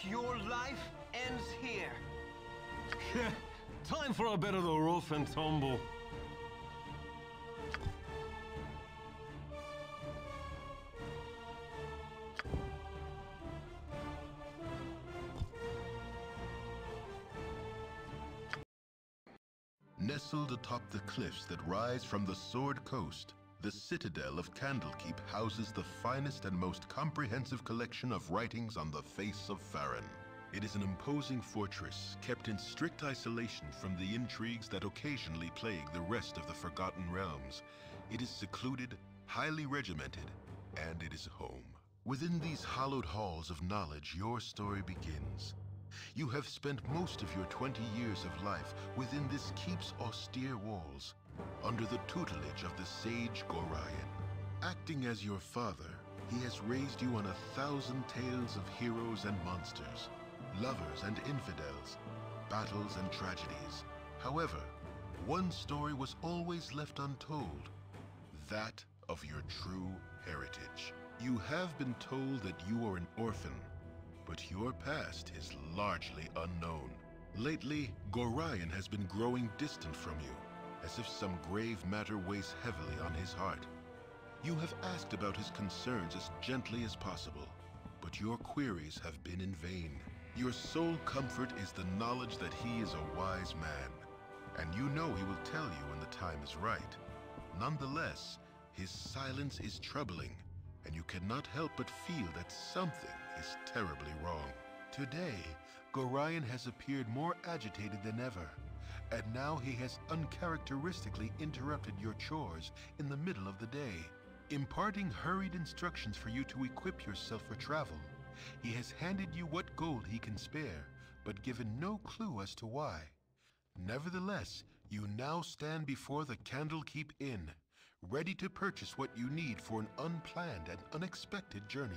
Your life ends here. Time for a bit of the rough and tumble. Nestled atop the cliffs that rise from the Sword Coast, the citadel of Candlekeep houses the finest and most comprehensive collection of writings on the face of Faerun. It is an imposing fortress, kept in strict isolation from the intrigues that occasionally plague the rest of the Forgotten Realms. It is secluded, highly regimented, and it is home. Within these hallowed halls of knowledge, your story begins. You have spent most of your 20 years of life within this keep's austere walls, under the tutelage of the sage Gorion. Acting as your father, he has raised you on 1,000 tales of heroes and monsters, lovers and infidels, battles and tragedies. However, one story was always left untold, that of your true heritage. You have been told that you are an orphan, but your past is largely unknown. Lately, Gorion has been growing distant from you, as if some grave matter weighs heavily on his heart. You have asked about his concerns as gently as possible, but your queries have been in vain. Your sole comfort is the knowledge that he is a wise man, and you know he will tell you when the time is right. Nonetheless, his silence is troubling, and you cannot help but feel that something is terribly wrong. Today, Gorion has appeared more agitated than ever, and now he has uncharacteristically interrupted your chores in the middle of the day, imparting hurried instructions for you to equip yourself for travel. He has handed you what gold he can spare, but given no clue as to why. Nevertheless, you now stand before the Candlekeep Inn, ready to purchase what you need for an unplanned and unexpected journey.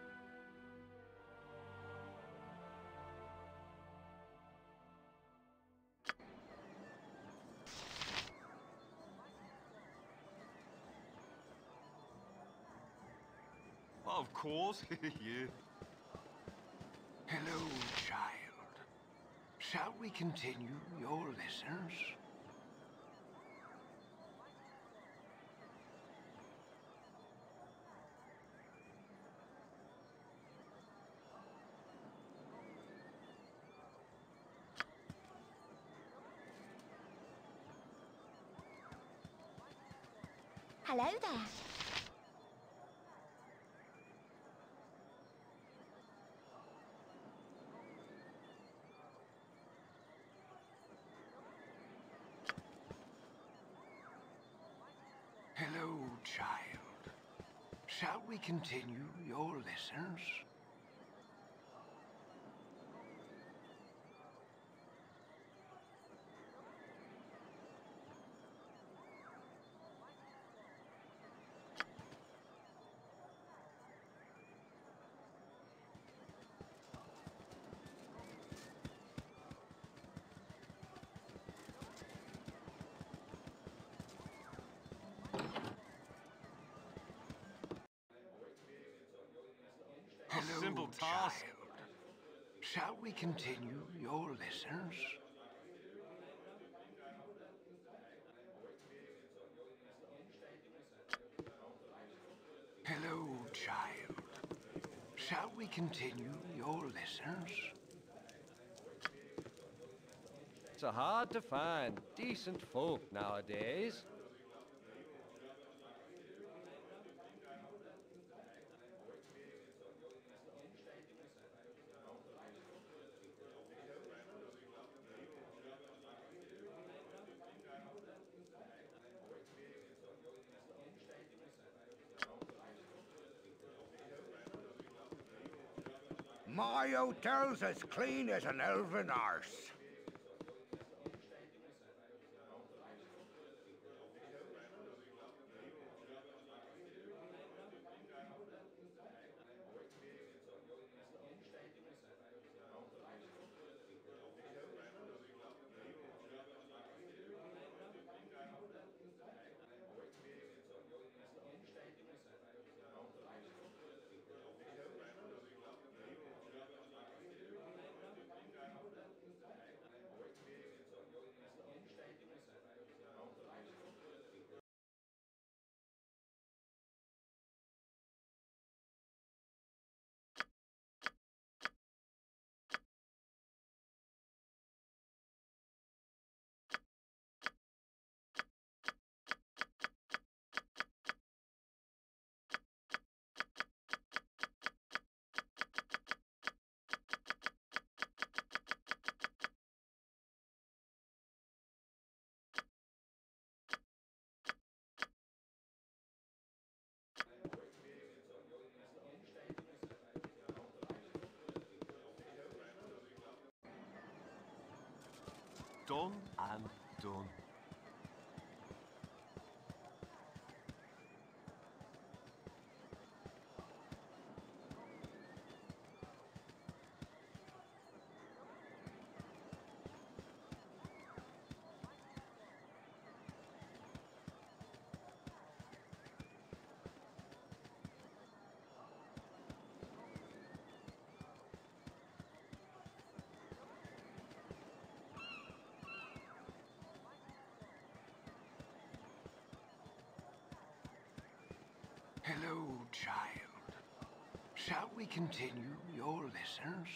Of course, yeah. Hello, child. Shall we continue your lessons? Hello there. Hello, child. Shall we continue your lessons? Hello, simple task. child. Shall we continue your lessons? Hello, child. Shall we continue your lessons? It's hard to find decent folk nowadays. My hotel's as clean as an elven arse. done and done. Hello, child. Shall we continue your lessons?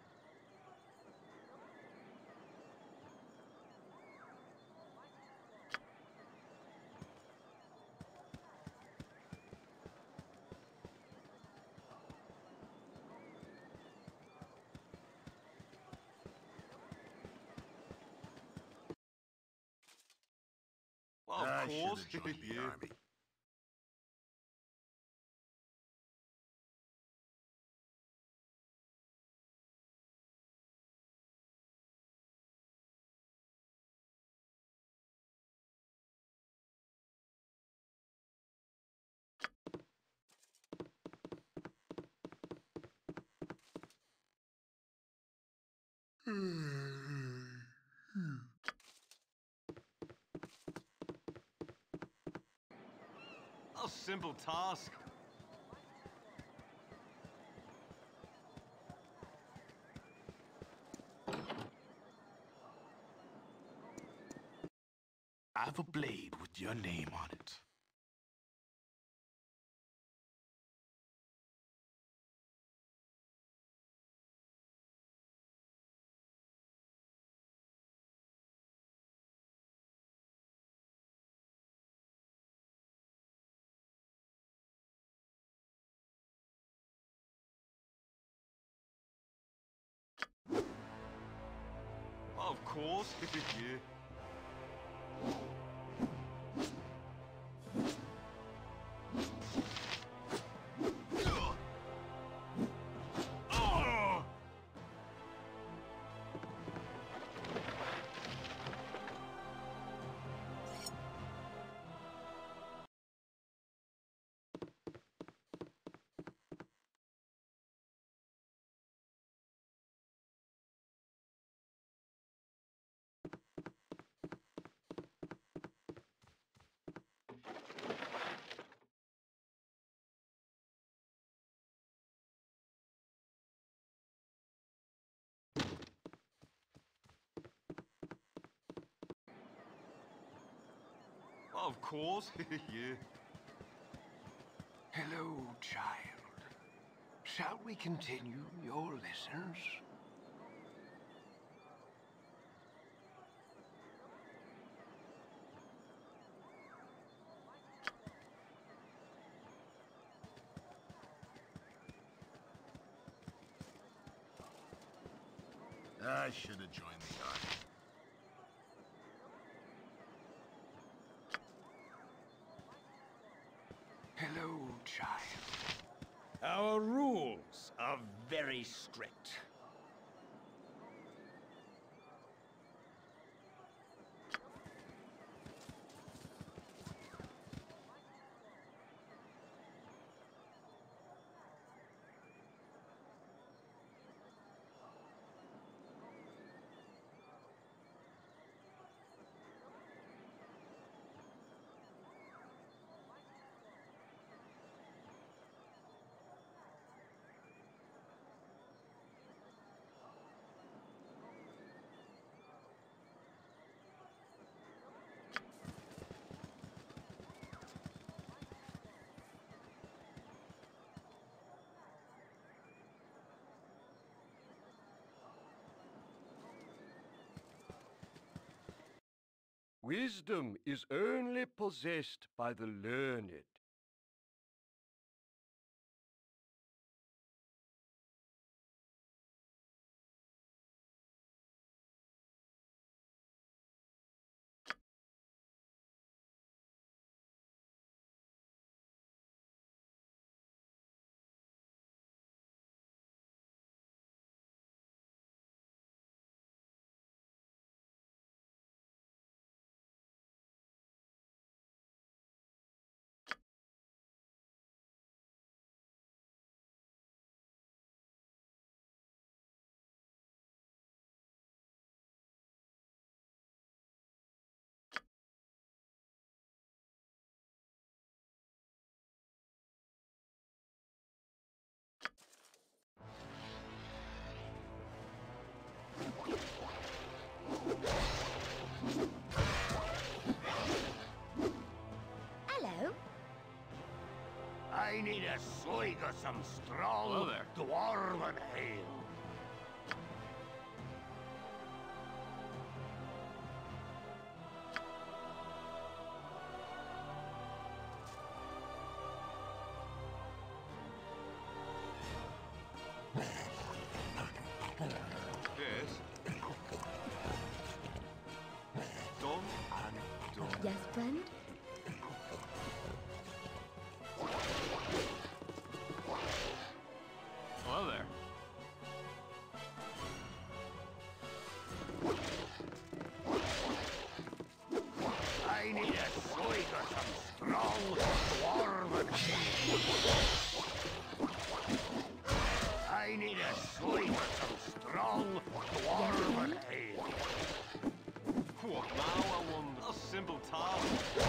Well, of I course. should have joined the Yeah. army. A simple task. I have a blade with your name on it. Well, of course. Yeah. Well, of course. Yeah. Hello, child. Shall we continue your lessons? I should have joined the army. Hello, child. Our rules are very strict. Wisdom is only possessed by the learned. a swig of some strong Hello there. dwarven ale. Yes. Done and done. Yes, friend? Hello there. I need a swig of some strong dwarven ale. I need a swig of some strong dwarven ale. What now, I wonder? A simple task.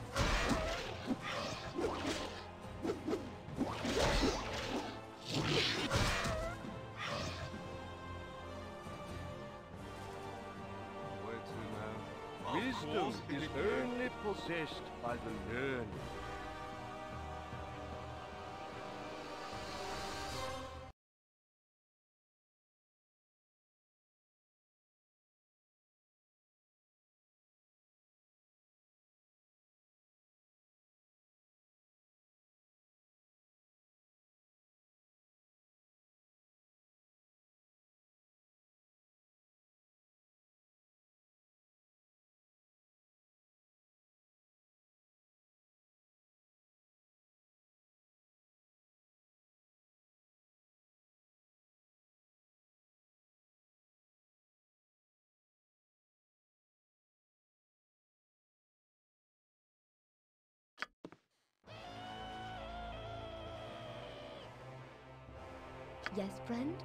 Where to now? Of Wisdom course, is only possessed by the learned. Yes, friend?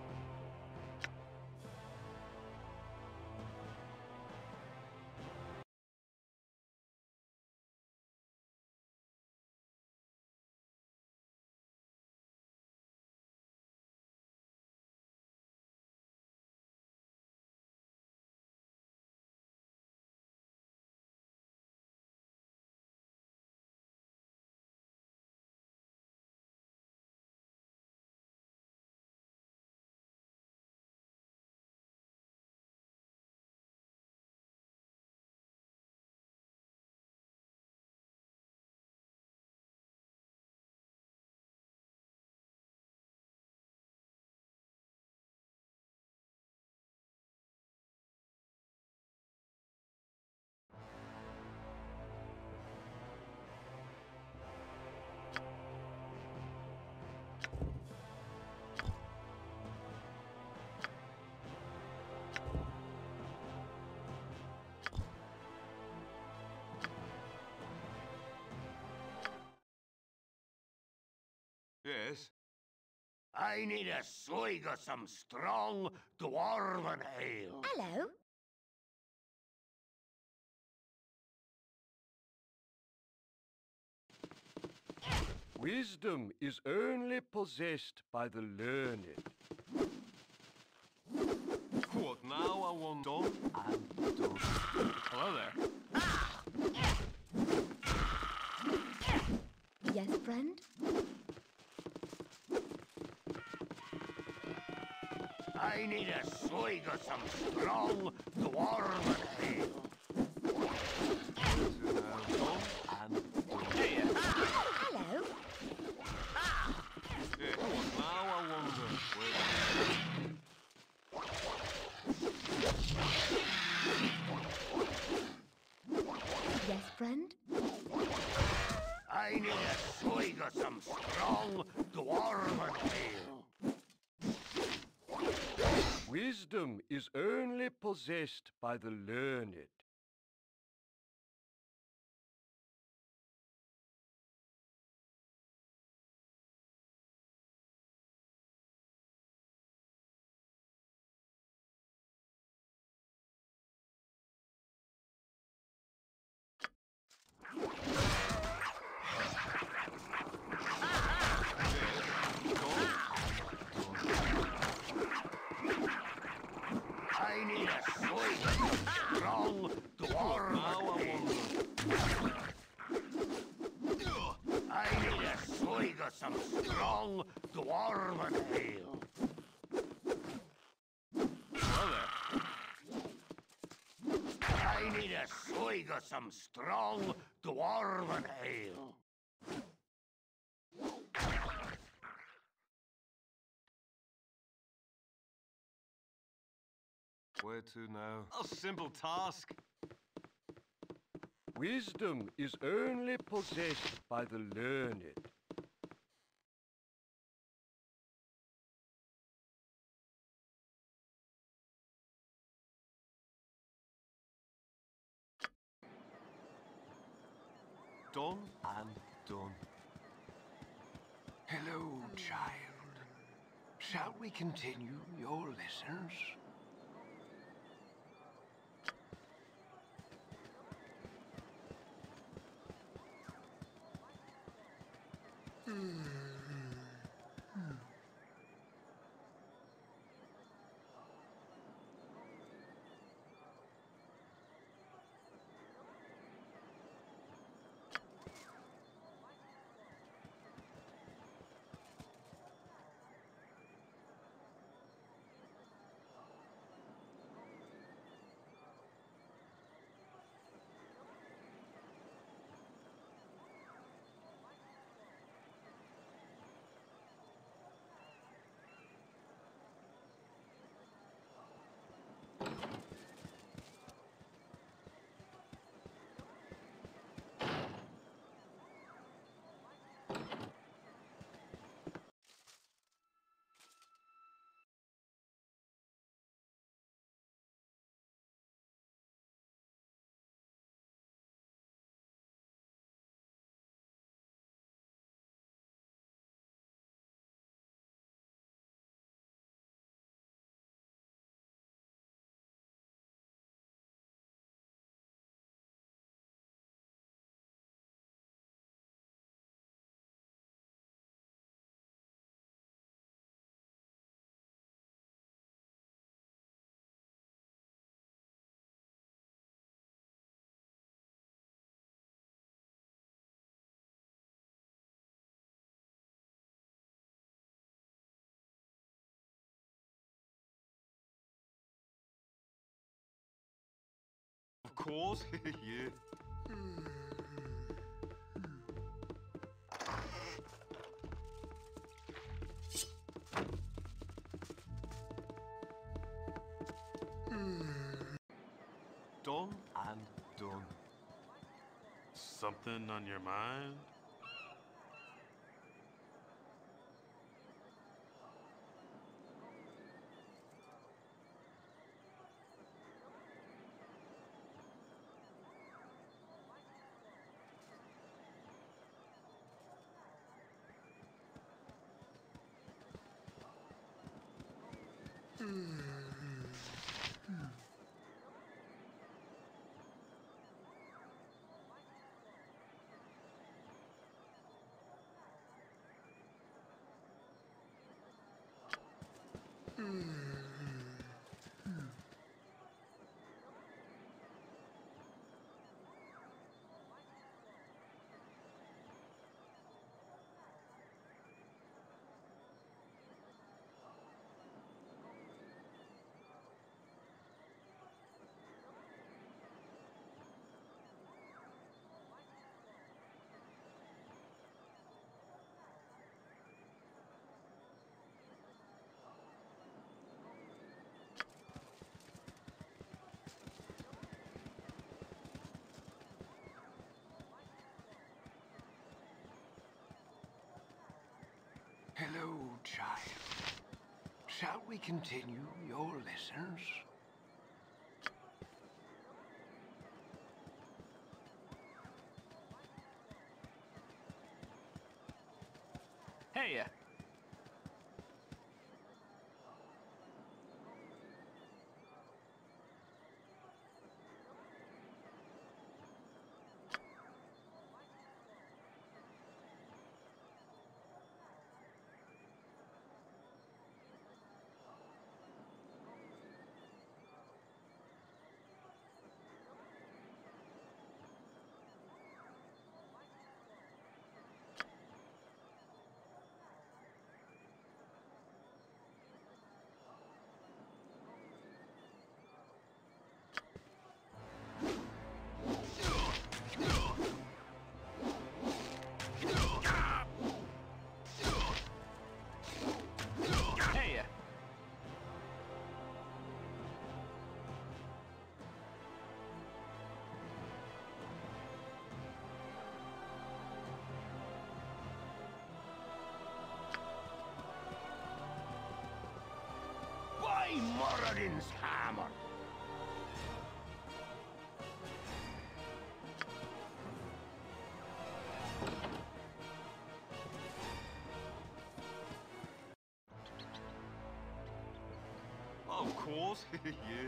Yes. I need a swig of some strong dwarven ale. Hello? Wisdom is only possessed by the learned. What now, I wonder? Done and done. Hello there. Yes, friend? I need a swig of some strong dwarven ale. Done and done. Here. Hello? Yeah. What now, I wonder? Yes, friend? I need a swig of some strong dwarven ale. Wisdom is only possessed by the learned. I need a swig of some strong dwarven ale. I need a swig of some dwarven ale. Well then. I need a swig of some strong dwarven ale. Where to now? A simple task. Wisdom is only possessed by the learned. Done and done. Hello, child. Shall we continue your lessons? Of course. Yeah. Done and done. Something on your mind? Hello, child. Shall we continue your lessons? Hey, Moradin's hammer. Of course, yeah.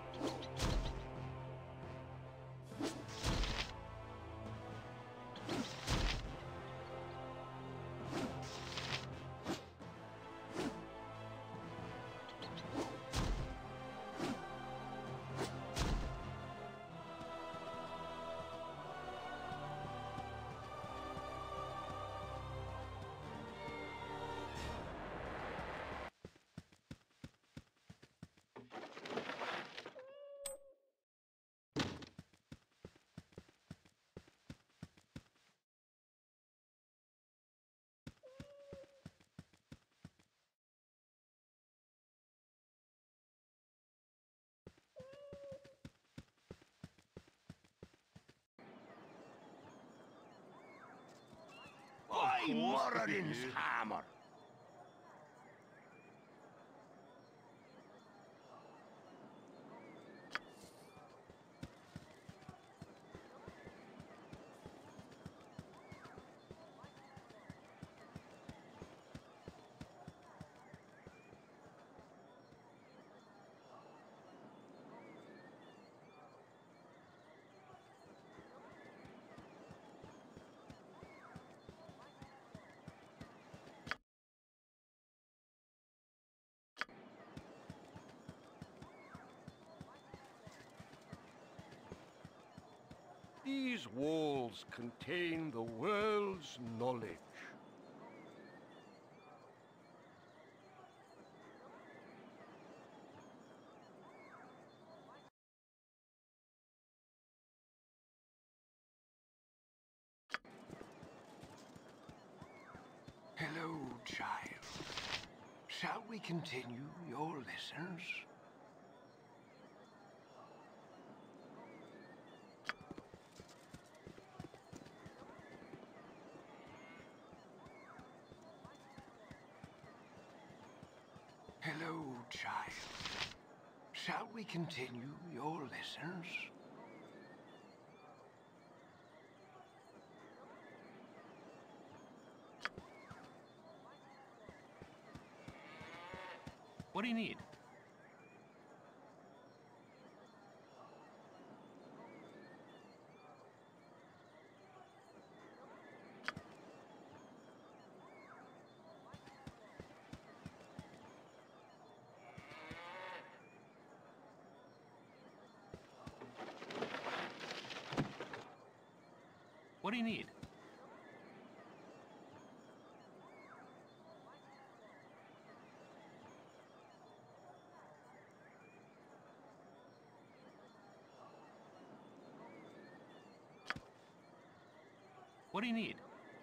By course, Moradin's yeah. hammer. These walls contain the world's knowledge. Hello, child. Shall we continue your lessons? Hello, child. Shall we continue your lessons? What do you need? What do you need? What do you need?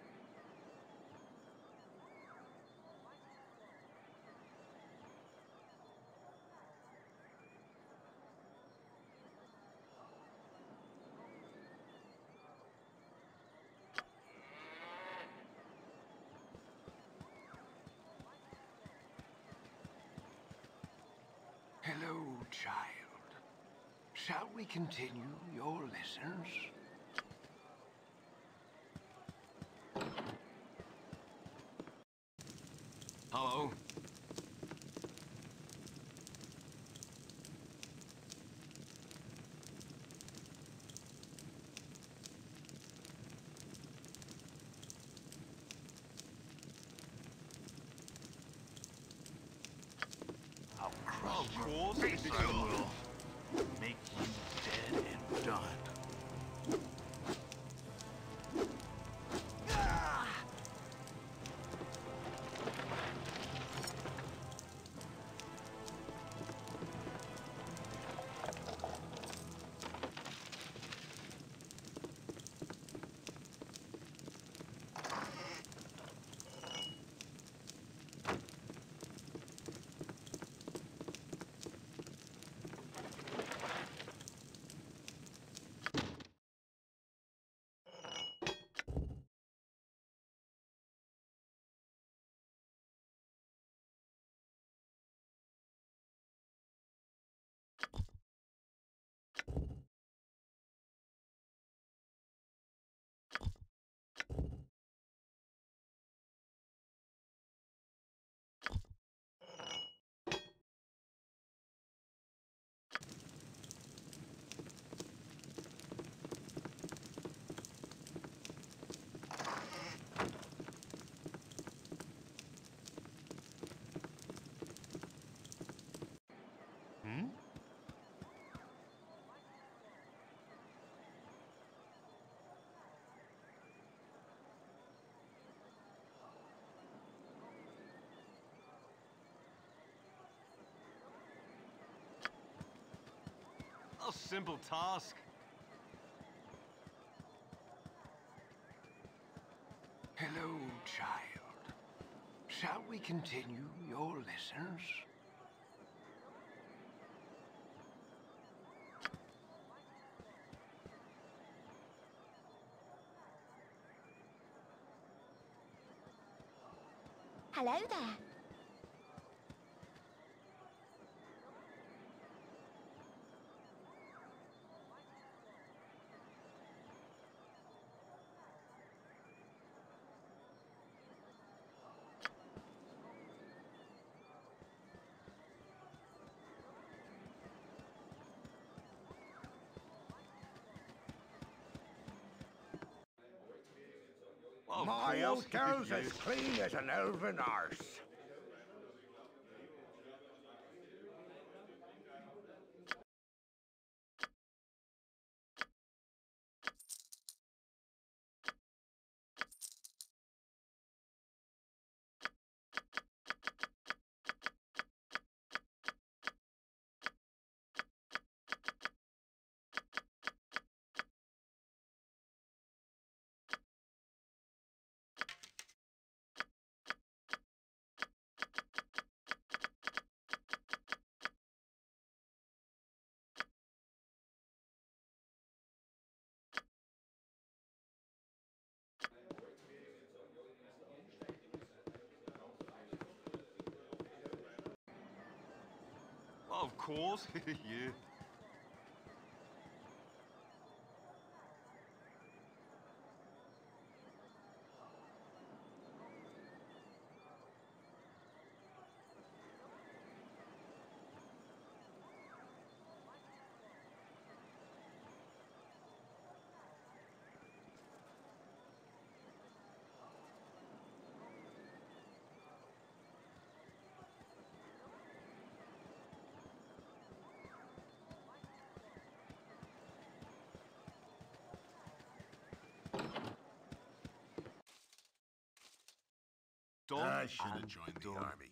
Hello, child. Shall we continue your lessons? Hello. I'll crush Of your course, face. yeah. I will make you dead and done. simple task. Hello, child. Shall we continue your lessons? Hello there. Of My course. old girl's as clean as an elven arse. Of course. Yeah. Done. I should have and joined the done. army.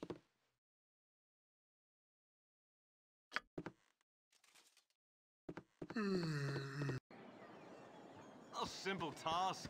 A simple task.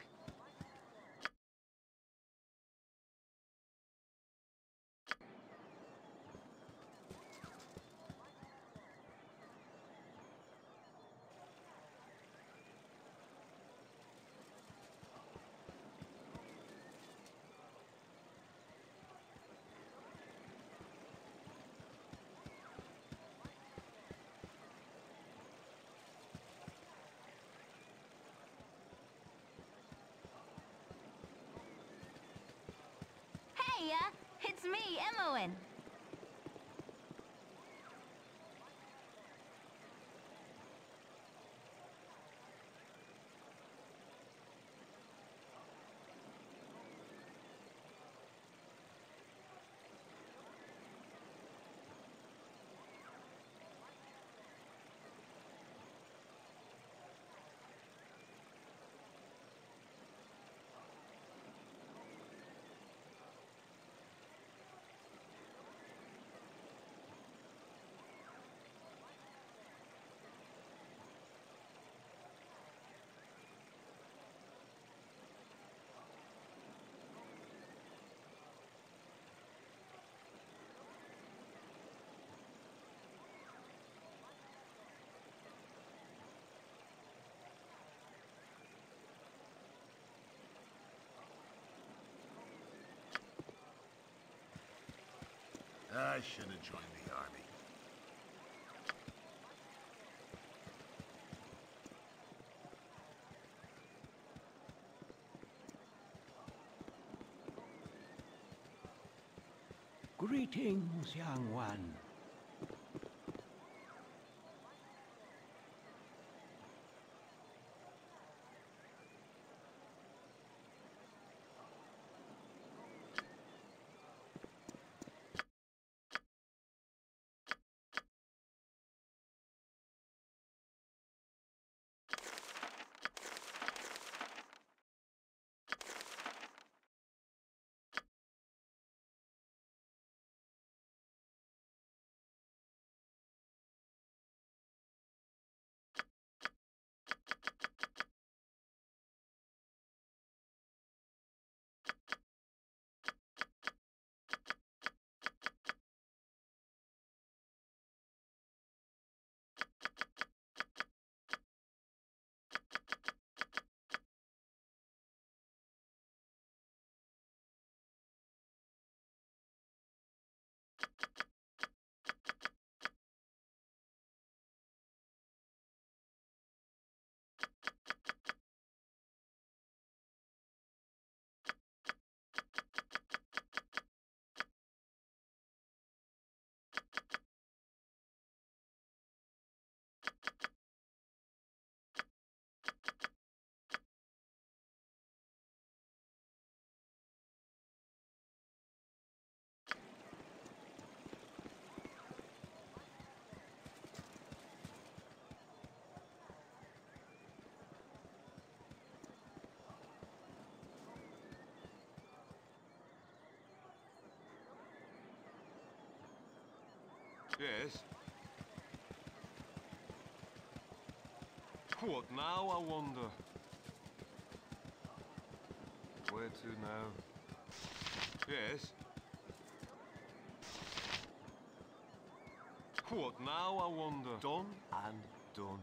Hey, it's me, Emmowen. I should have joined the army. Greetings, young one. Yes. What now, I wonder? Where to now? Yes. What now, I wonder? Done and done.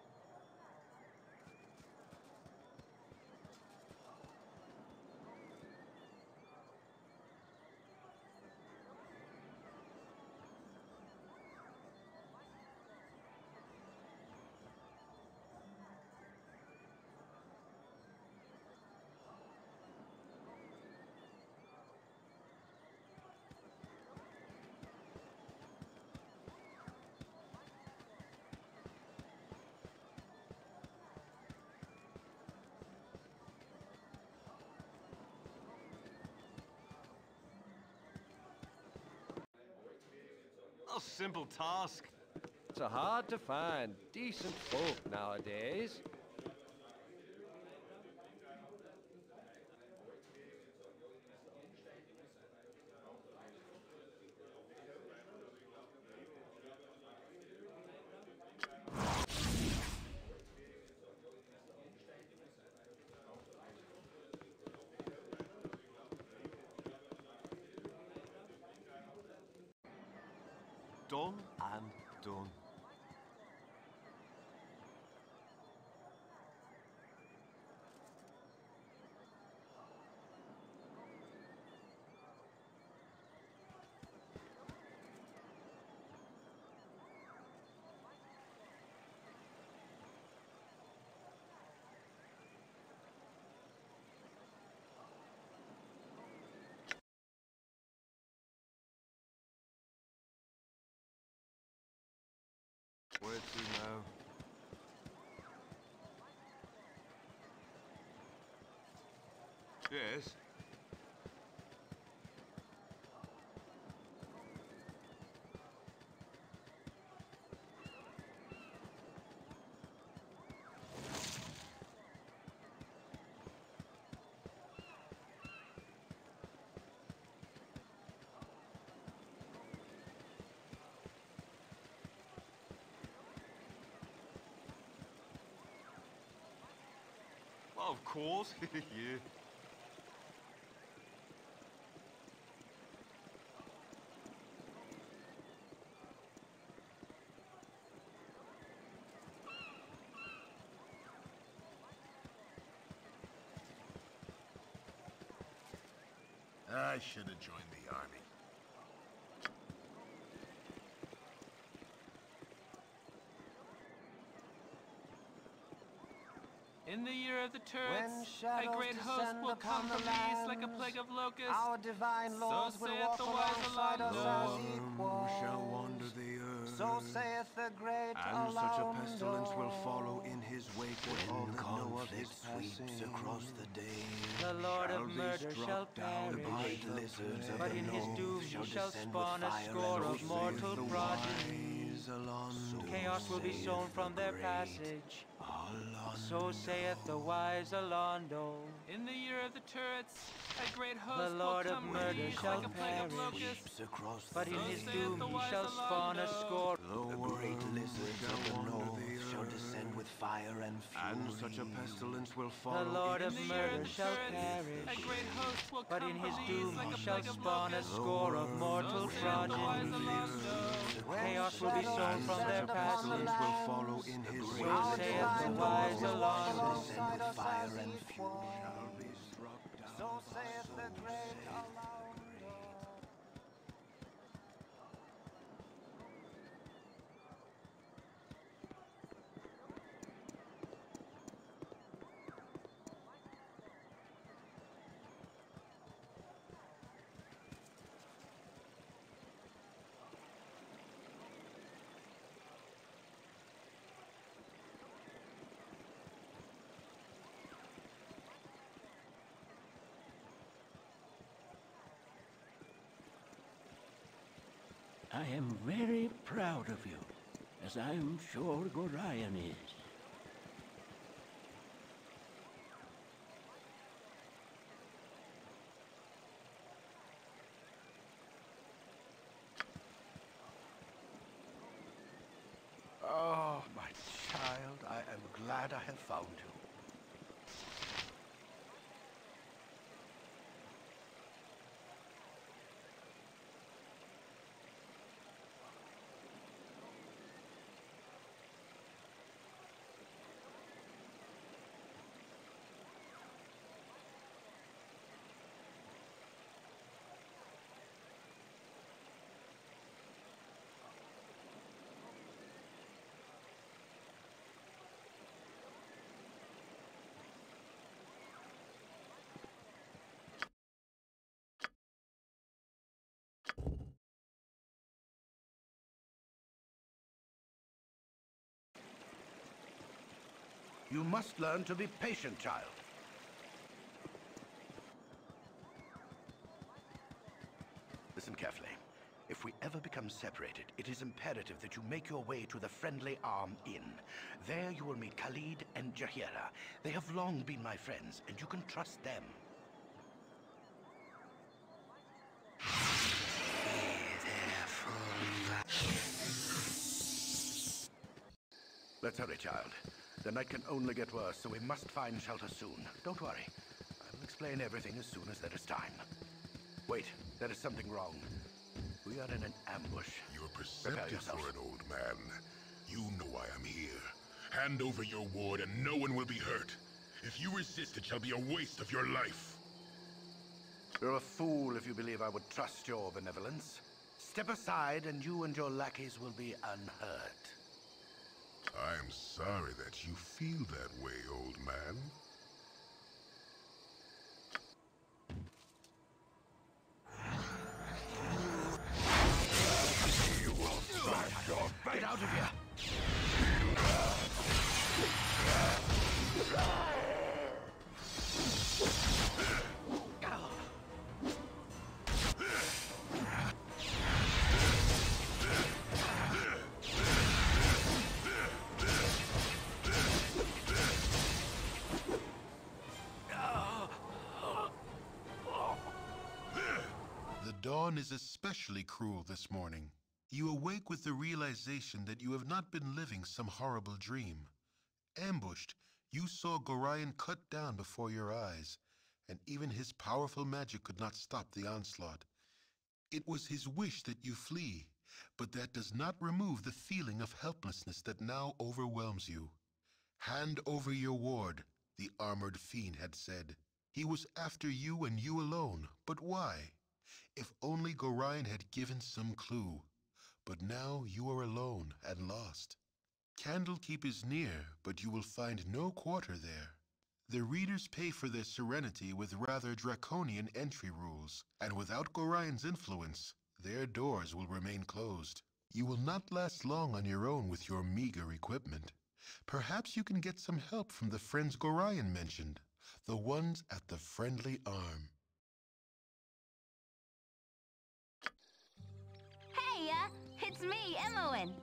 A simple task. It's hard to find decent folk nowadays. Done and done. Where to now? Yes. Of course, yeah. I should have joined the army. In the year of the When turrets, a shadows great host descend will come upon the from the east like a lands, plague of locusts. our divine lords will saith walk the wise alongside us Alonso. as equals. Shall wander the earth. So saith the great And such a Alonso. pestilence will follow in his wake that all When that know of his conflict sweeps passing across the day, The Lord shall of be murder struck shall down perish, by the lizards of but the in his north doom he shall descend spawn with a fire score and of fury. mortal The progeny. wise Alonso. Chaos will be sown from their passage. So saith the wise Alondo. In the year of the turrets, a great host Lord will of come from murder the east shall like a plague of perish, locusts. Across but in So his saith doom the he wise shall spawn a Alondo. score. the great lizards of the north shall descend with fire and fury. And such a pestilence will follow. The Lord In of the year murder of the shall turrets, perish, a great host will but come in from his the doom east like he a shall plague of spawn a locusts. score of mortal So saith the wise progeny. Alondo. When shadows And descend such a upon the pestilence will lands, follow in his so wake. saith the And wise all Alonso. shall descend with fire and fury. Shall be struck down. So saith the great Alonso. I am very proud of you, as I am sure Gorion is. I have found you. You must learn to be patient, child. Listen carefully. If we ever become separated, it is imperative that you make your way to the Friendly Arm Inn. There you will meet Khalid and Jahira. They have long been my friends, and you can trust them. Let's hurry, child. The night can only get worse, so we must find shelter soon. Don't worry. I will explain everything as soon as there is time. Wait, there is something wrong. We are in an ambush. You're perceptive for an old man. You know I am here. Hand over your ward and no one will be hurt. If you resist, it shall be a waste of your life. You're a fool if you believe I would trust your benevolence. Step aside and you and your lackeys will be unhurt. I'm sorry that you feel that way, old man. You will find your fate. Get out of here! The dawn is especially cruel this morning. You awake with the realization that you have not been living some horrible dream. Ambushed, you saw Gorion cut down before your eyes, and even his powerful magic could not stop the onslaught. It was his wish that you flee, but that does not remove the feeling of helplessness that now overwhelms you. Hand over your ward, the armored fiend had said. He was after you and you alone, but why? If only Gorion had given some clue. But now you are alone and lost. Candlekeep is near, but you will find no quarter there. The readers pay for their serenity with rather draconian entry rules, and without Gorion's influence, their doors will remain closed. You will not last long on your own with your meager equipment. Perhaps you can get some help from the friends Gorion mentioned, the ones at the Friendly Arm. Hey, it's me, Imoen.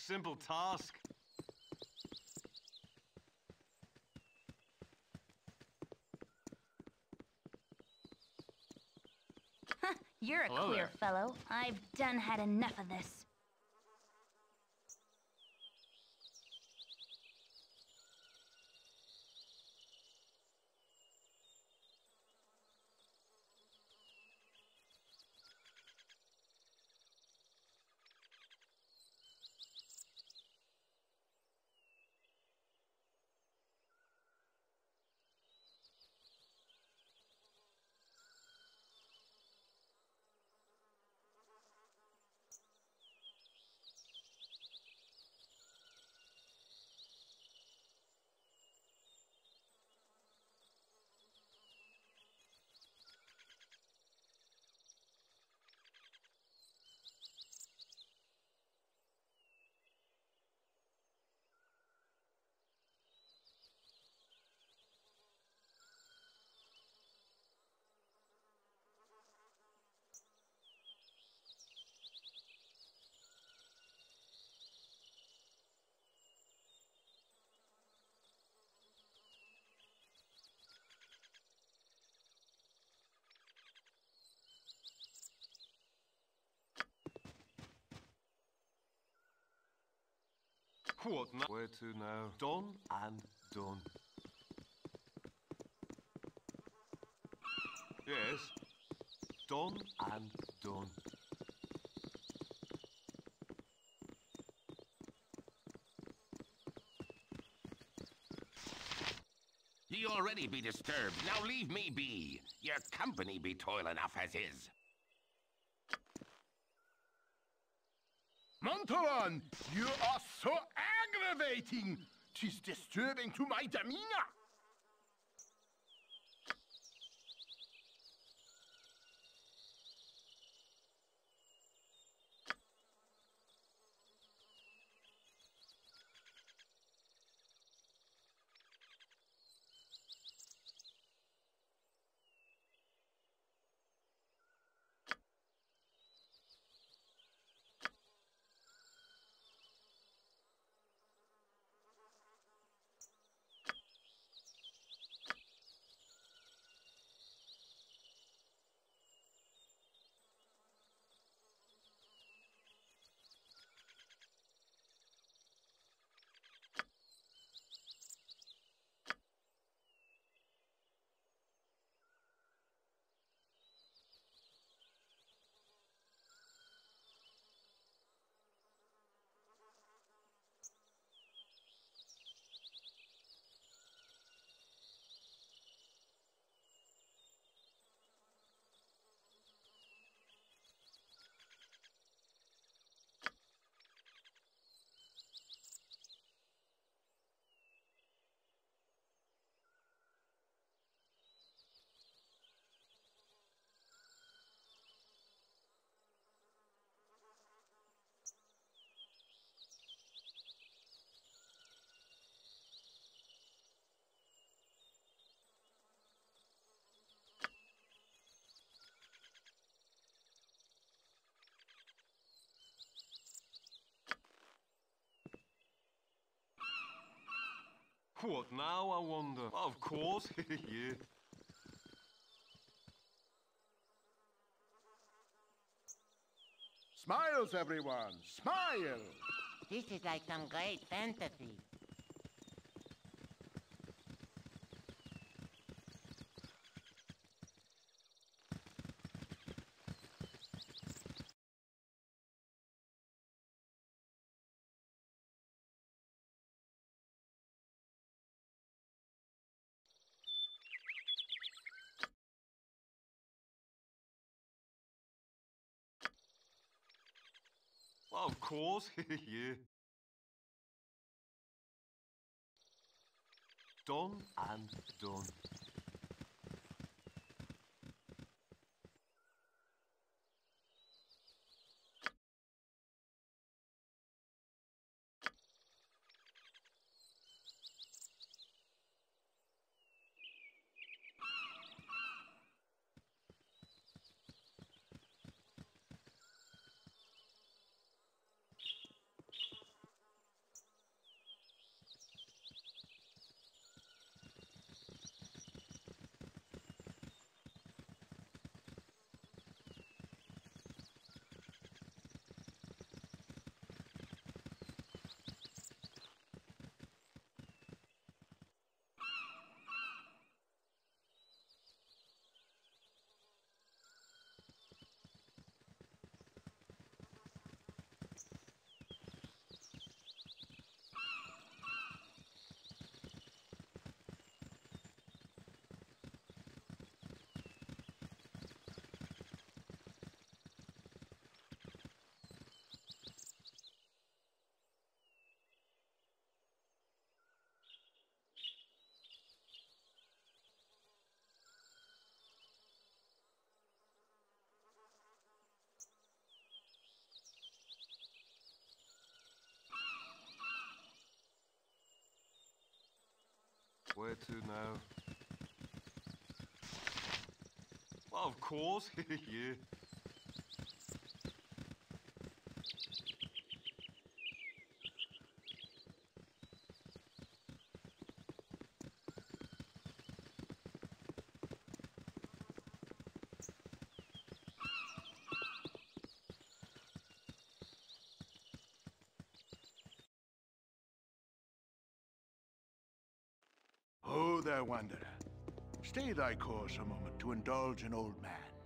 simple task. You're a Hello queer there. fellow. I've done had enough of this. What now? Where to now? Done and done. Yes. Done and done. Ye already be disturbed. Now leave me be. Your company be toil enough as is. Montalon, you are so aggravating. 'Tis disturbing to my demeanor. What now, I wonder? Of course, yeah. Smiles, everyone. Smile. This is like some great fantasy. Of course, yeah. Done and done. Where to now? Well, of course, yeah. Oh, there, wanderer. Stay thy course a moment to indulge an old man.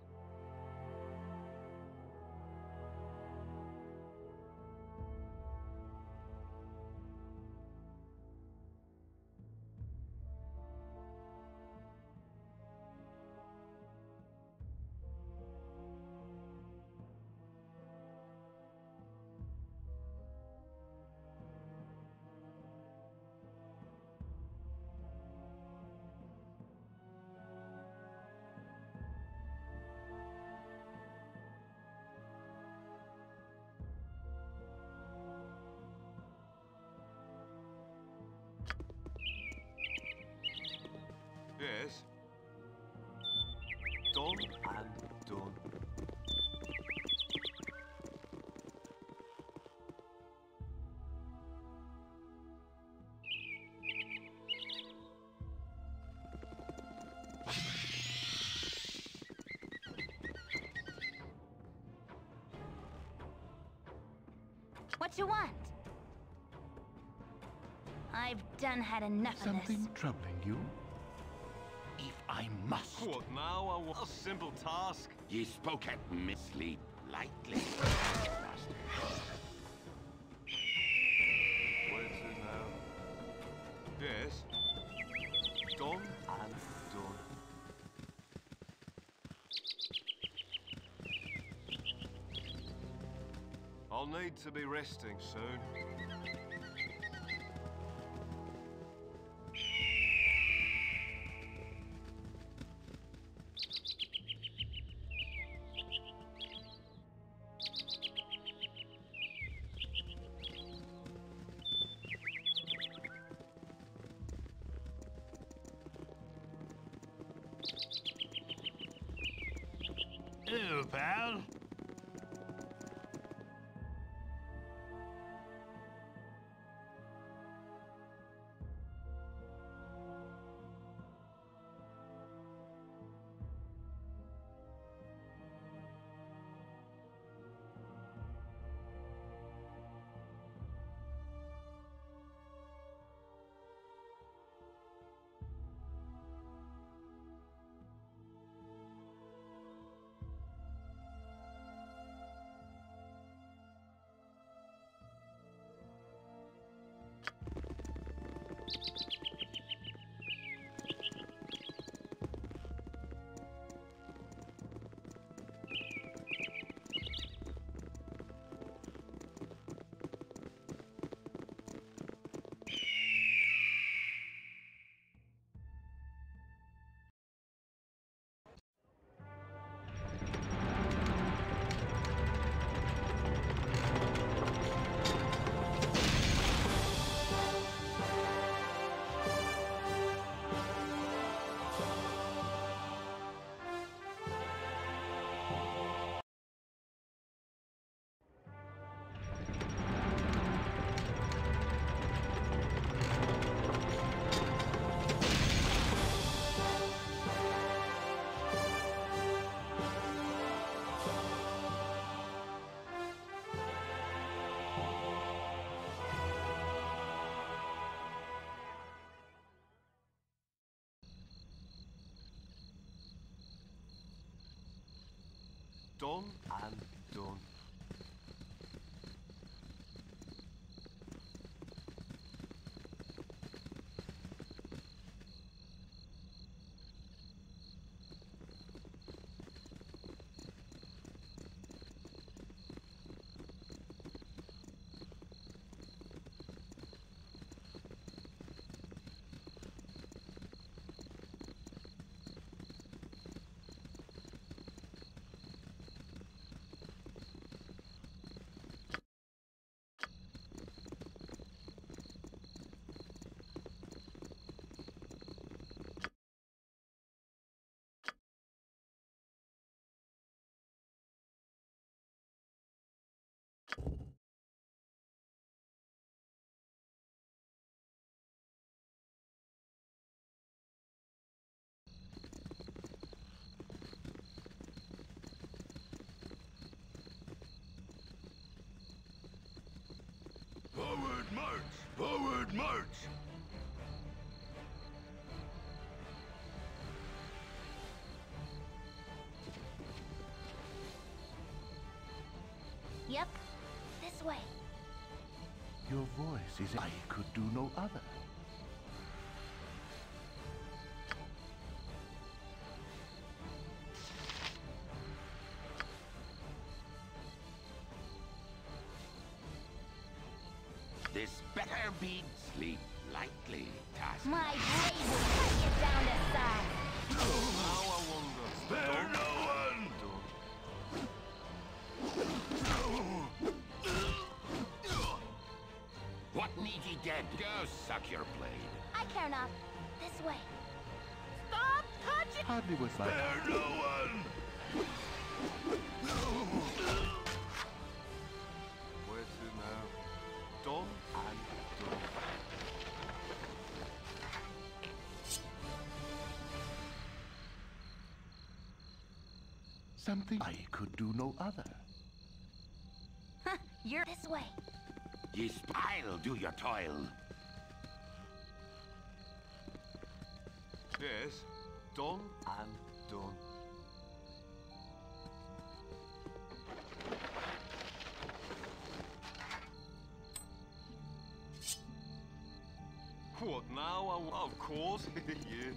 Yes. Done and done. What you want? I've done had enough of this. Something troubling you? If I must. What now? I want a simple task. Ye spoke at me. Sleep lightly. Where to now? Yes. Done and done. I'll need to be resting soon. Hello, pal. Done and done. march! Yep, this way. Your voice is... I could do no other. This better be sleep lightly, task. My blade will cut you down to size. Now I wonder. Spare no one! What need ye dead? Go suck your blade. I care not. This way. Stop touching! Hardly worth my... Spare no one! Where to now? Done and done. Something I could do no other. Huh, you're this way. Yes, I'll do your toil. Yes, done and done. What now? Of course, yeah.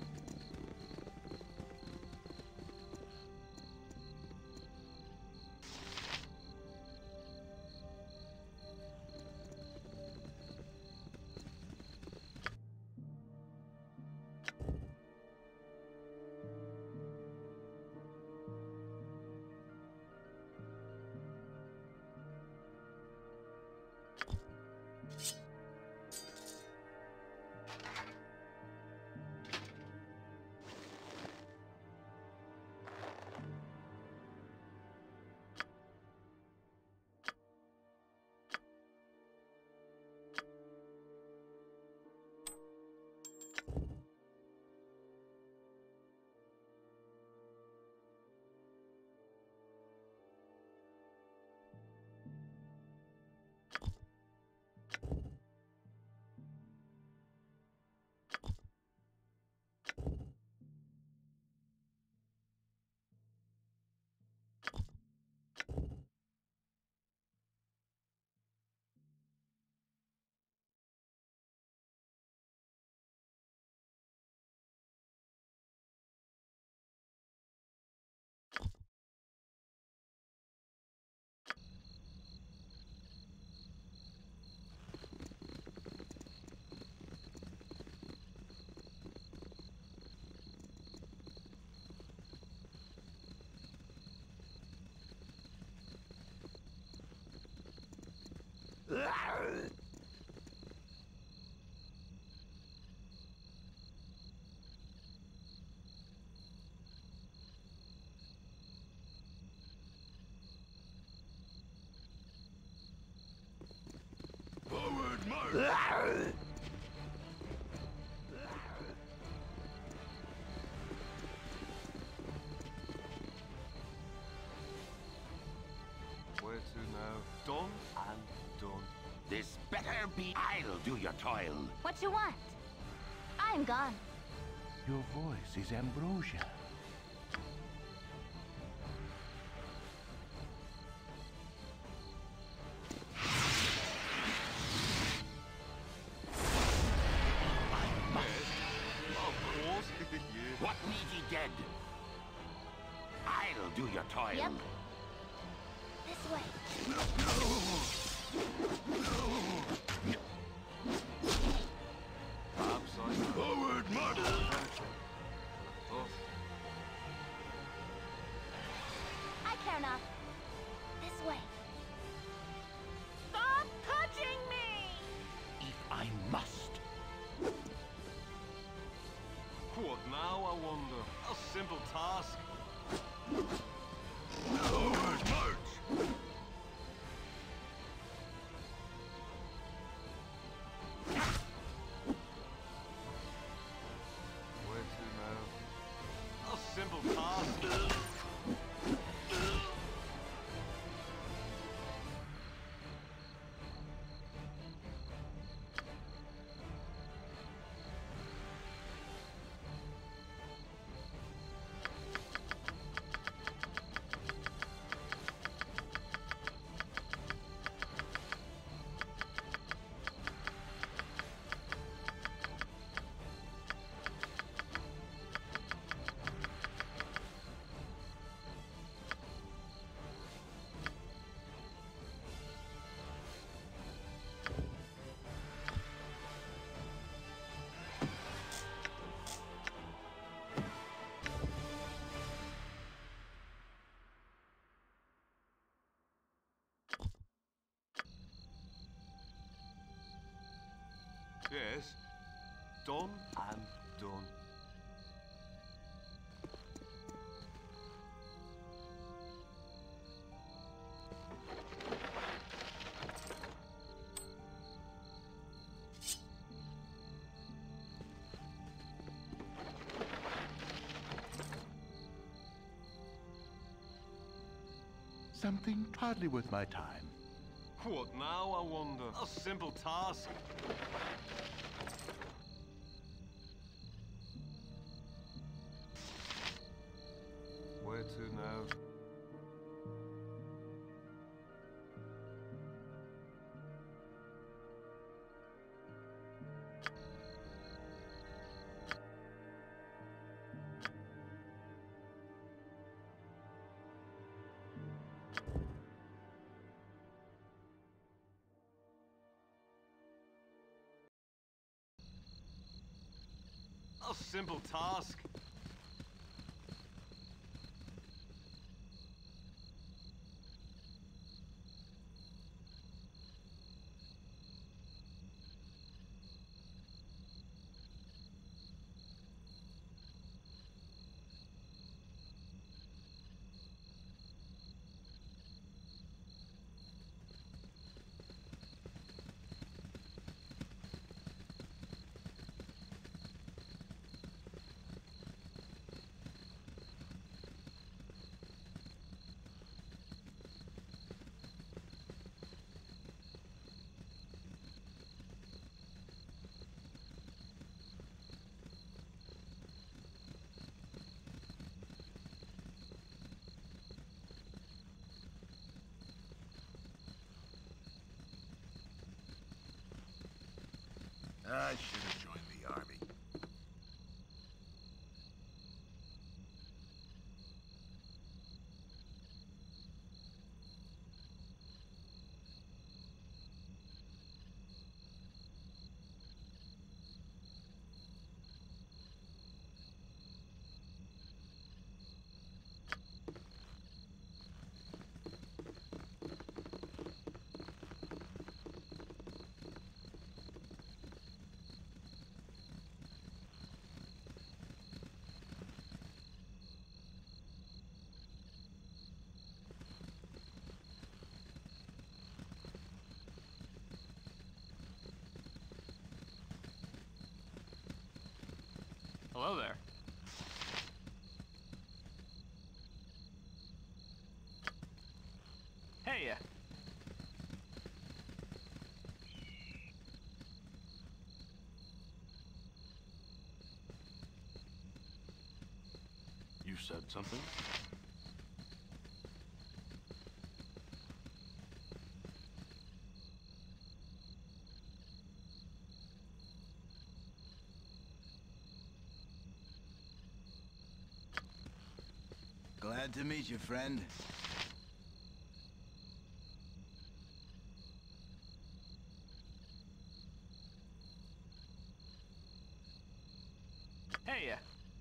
Forward march! Where to now? Done and done. This better be... I'll do your toil. What you want? I'm gone. Your voice is ambrosia. What need ye dead? I'll do your toil. Yep. This way. Forward march! I care not. This way. Stop touching me! If I must. What now, I wonder? A simple task. Forward march! Where to now? A simple task. Yes. Done and done. Something hardly worth my time. What now, I wonder? A simple task. Where to now? A simple task. I should have joined the army. Hello there. Hey. You said something? Glad to meet you, friend. Hey.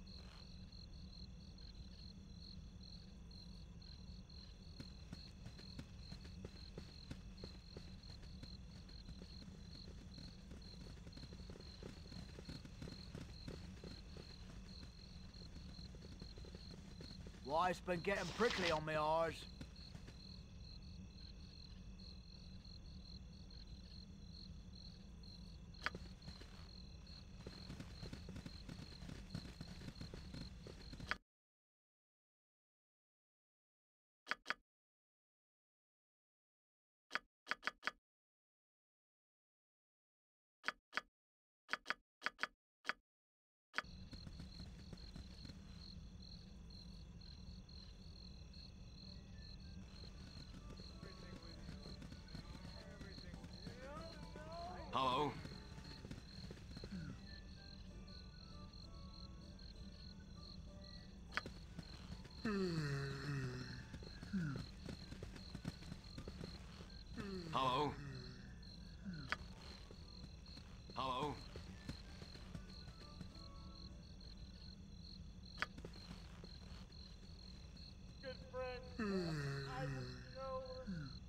Wife's been getting prickly on me arse. Hello. Hello. Hello. Good friend. I just know her.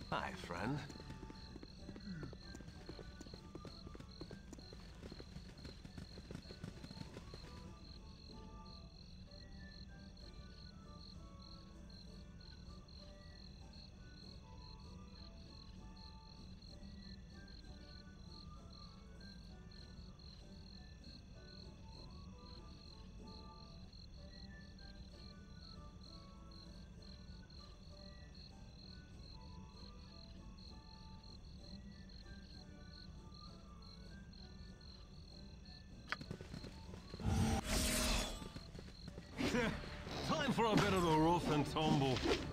Hi, friend. Time for a bit of the rough and tumble.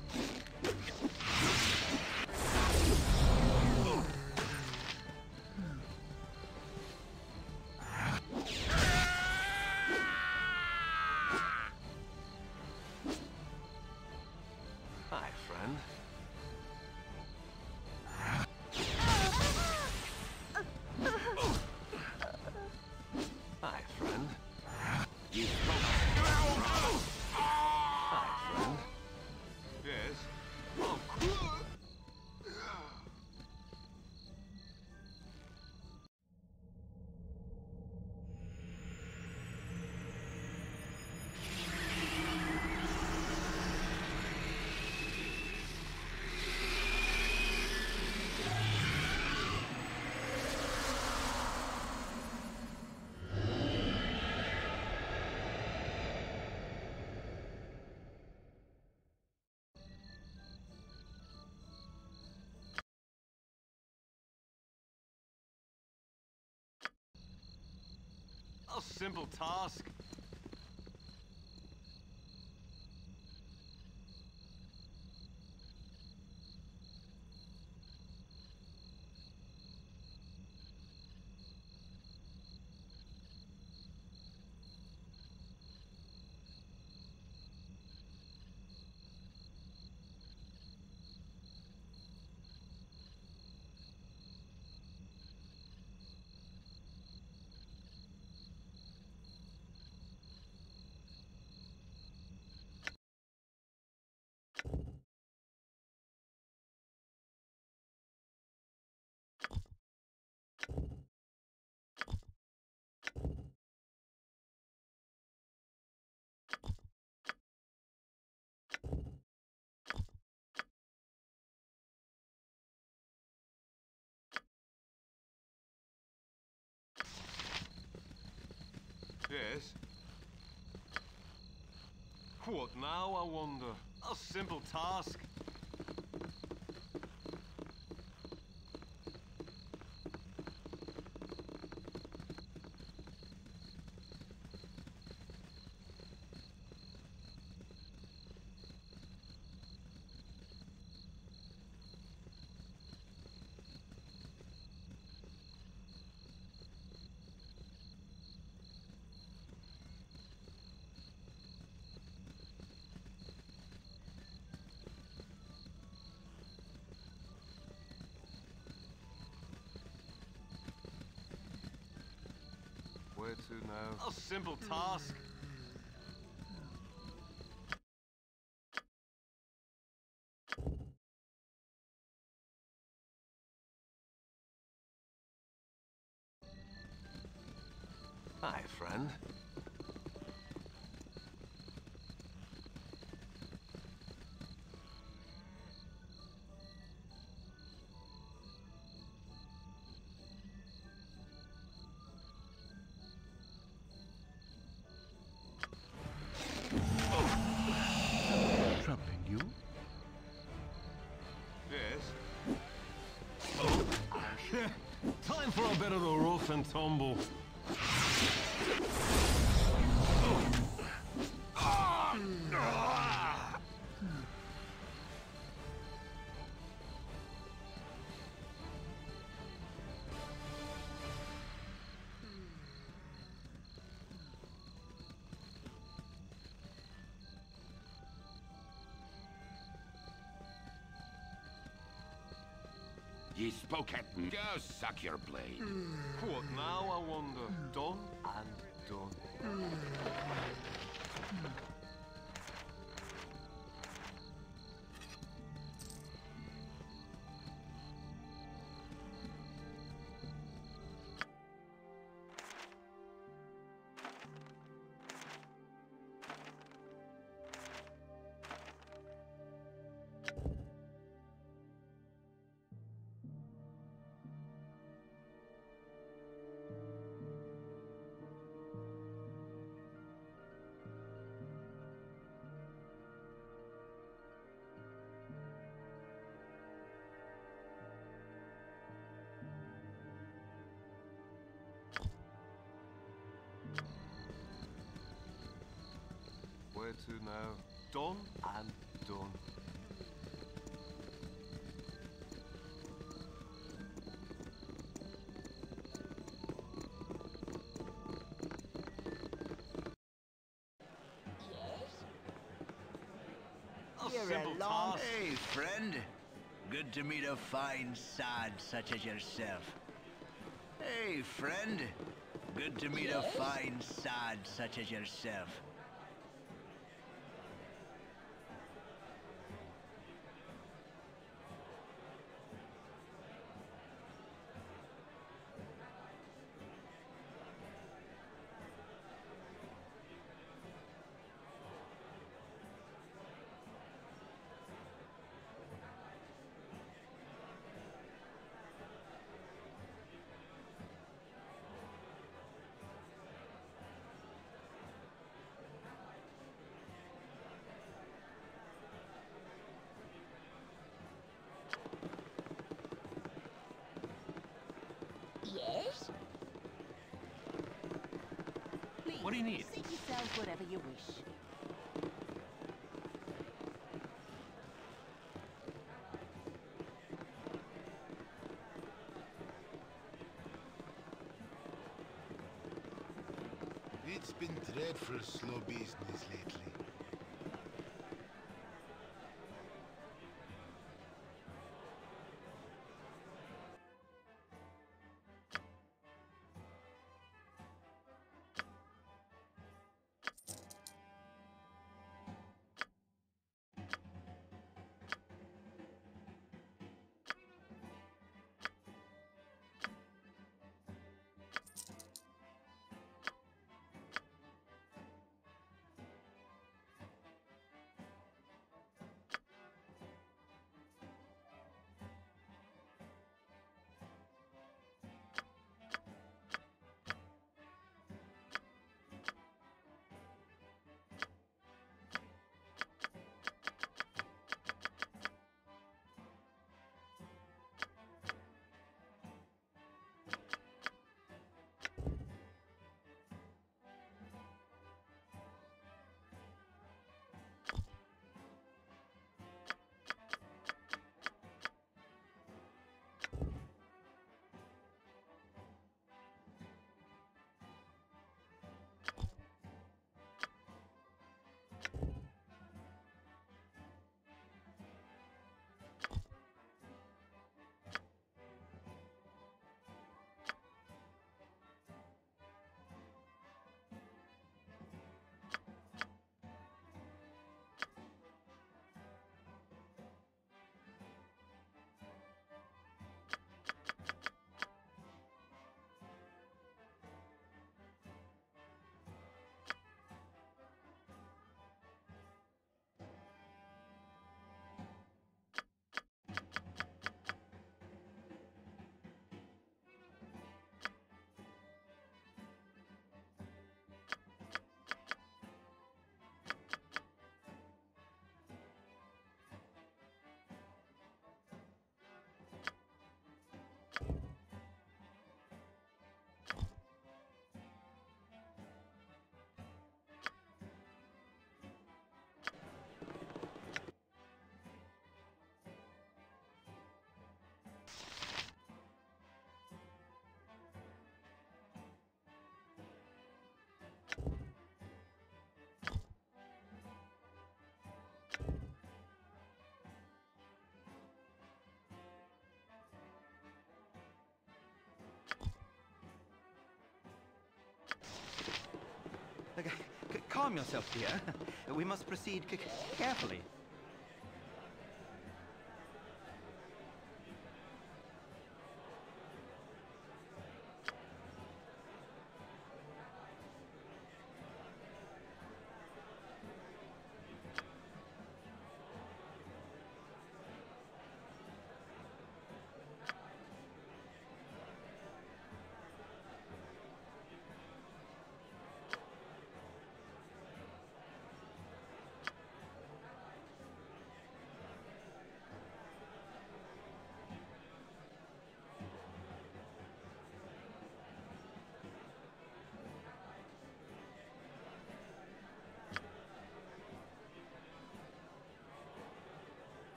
Hi, friend. Hi, friend. You Yes. Oh, cool. A simple task. Yes. What now, I wonder? A simple task. Where to now? A simple task. Hi, friend. Troubling you? Yes. Time for a bit of the rough and tumble. Ye spoke at me. Go suck your blade. What now, I wonder? Done and done. Where to now? Done and done. Hey, friend. Good to meet a fine sod such as yourself. Hey, friend. Good to meet a fine sod such as yourself. Yes? Please, what do you need? Seek yourselves whatever you wish. It's been dreadful slow business lately. Calm yourself, dear. We must proceed carefully.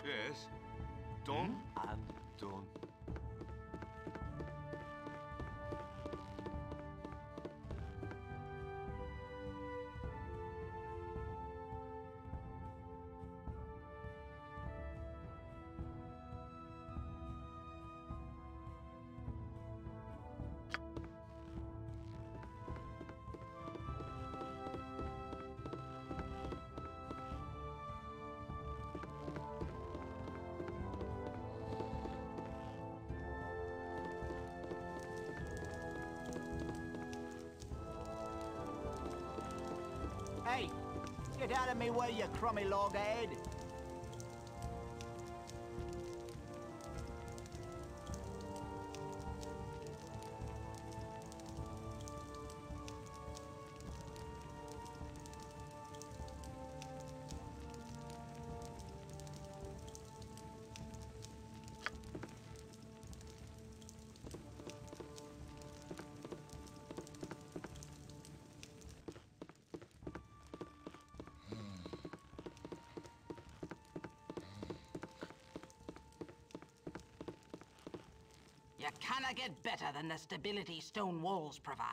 Yes. Done and done. Hey, get out of me way, you crummy loggerhead! You cannot get better than the stability stone walls provide.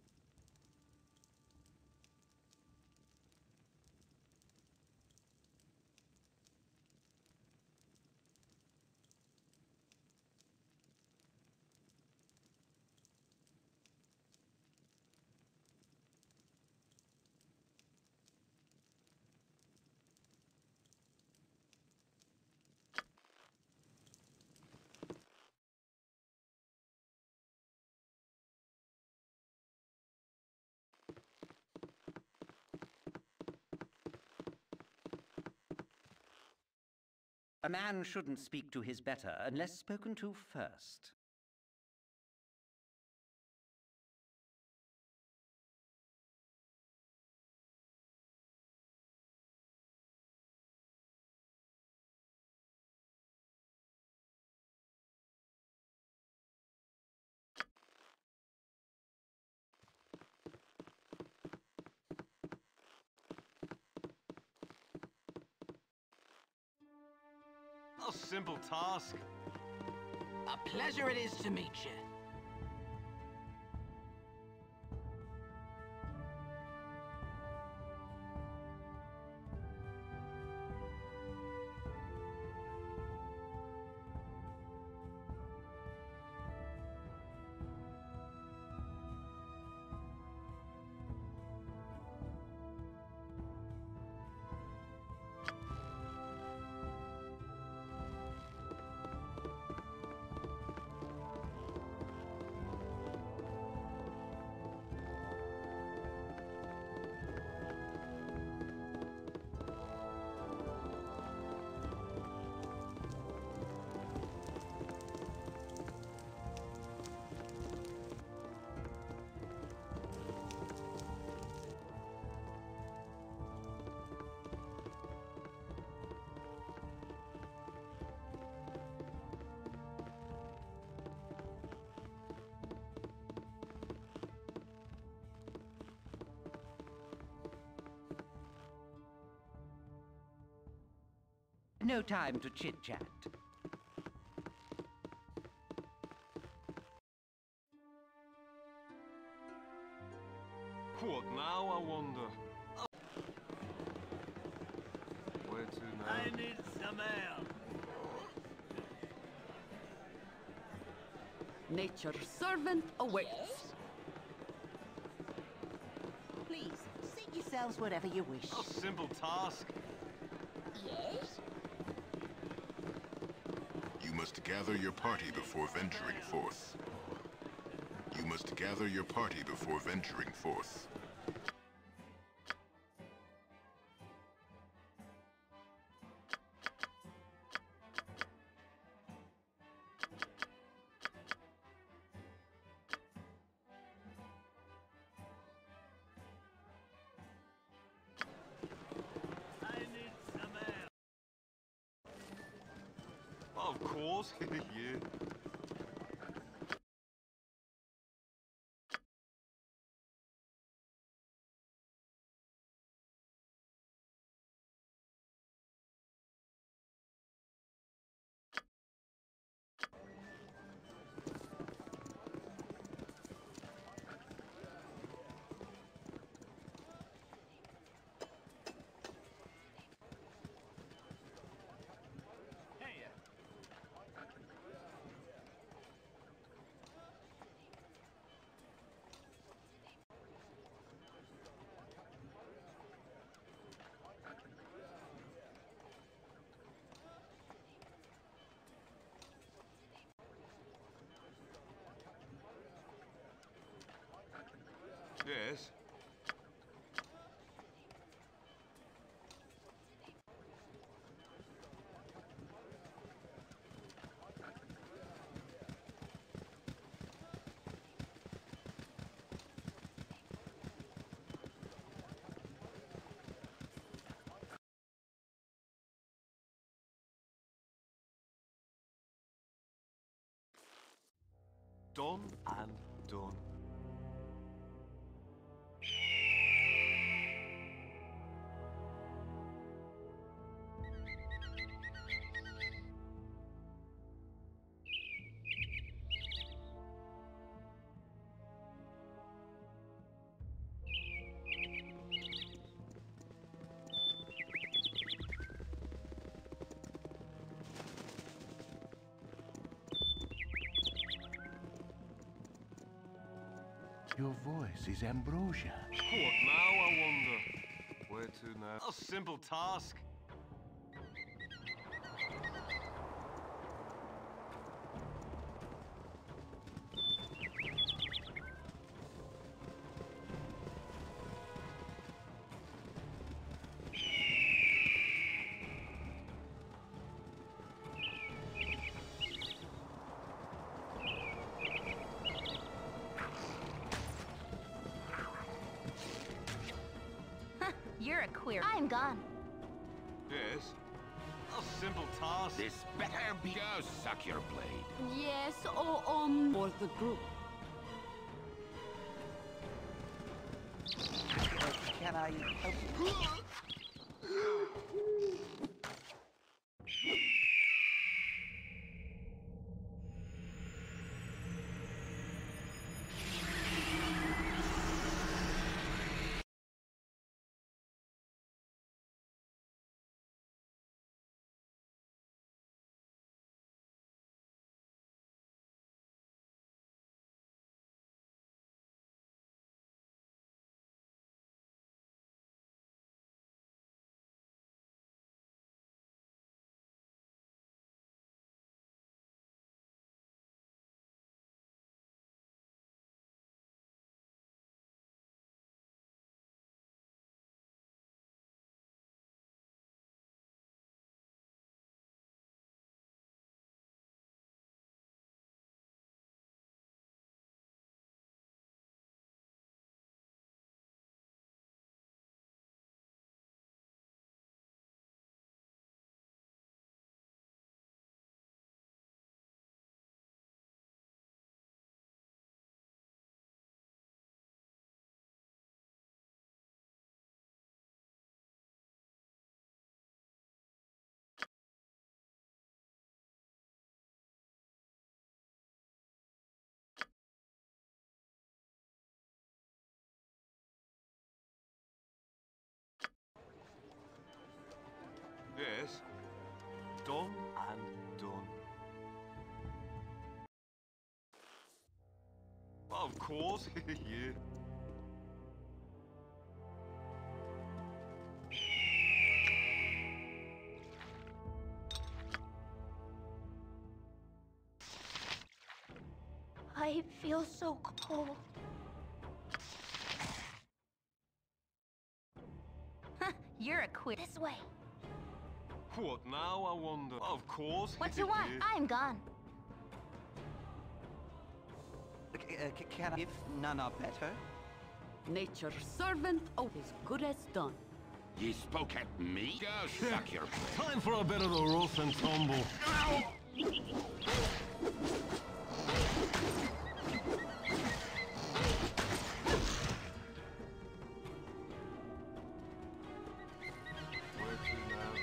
A man shouldn't speak to his better unless spoken to first. A simple task. A pleasure it is to meet you. No time to chit-chat. What now, I wonder? Where to now? I need some air. Nature's servant awaits. Please, seat yourselves wherever you wish. A simple task. Yes? You must gather your party before venturing forth. You must gather your party before venturing forth. Of course, yeah. Yes. Done and done. Your voice is ambrosia. What now, I wonder? Where to now? A simple task. You're a queer. I'm gone. Yes. A simple task. This better be... Go suck your blade. Yes, for the group. Can I help you? Yes. Done and done. Well, of course. Yeah. I feel so cold. You're a queer. This way. What now, I wonder? Of course. What you want? Yeah. I'm gone. Can I, if none are better? Nature's servant, as good as done. Ye spoke at me? Go suck your blade. Time for a bit of the rough and tumble. Where to now?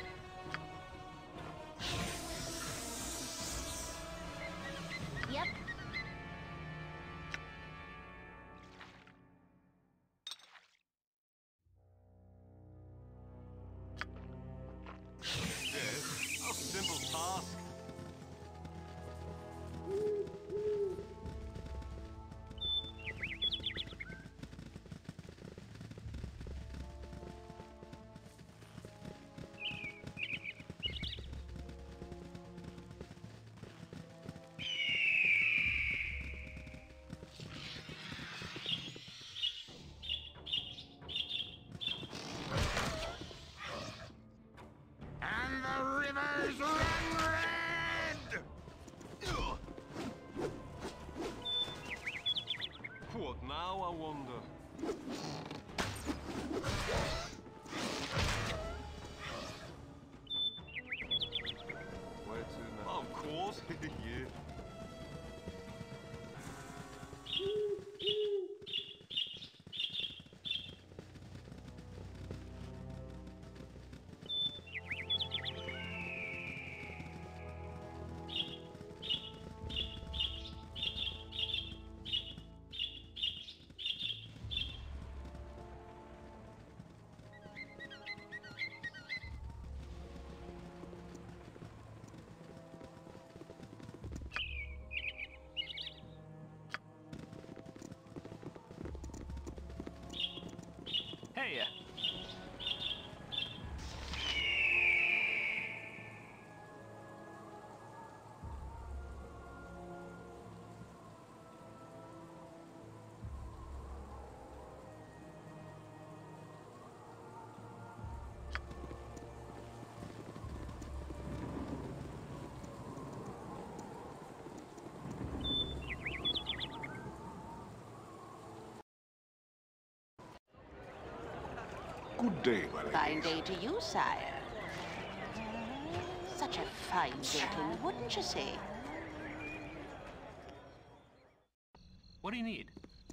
Yep. Yes. A simple task. Where to now? Of course. Yeah. Hey, Good day, my lady. Fine day to you, sire. Such a fine gentleman, wouldn't you say? what do you need?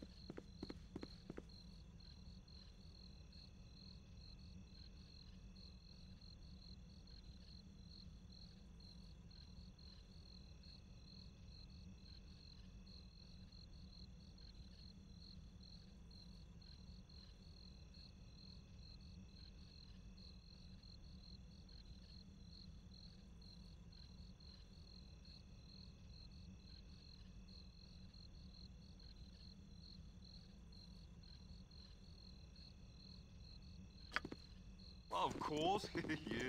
Of course. Yeah.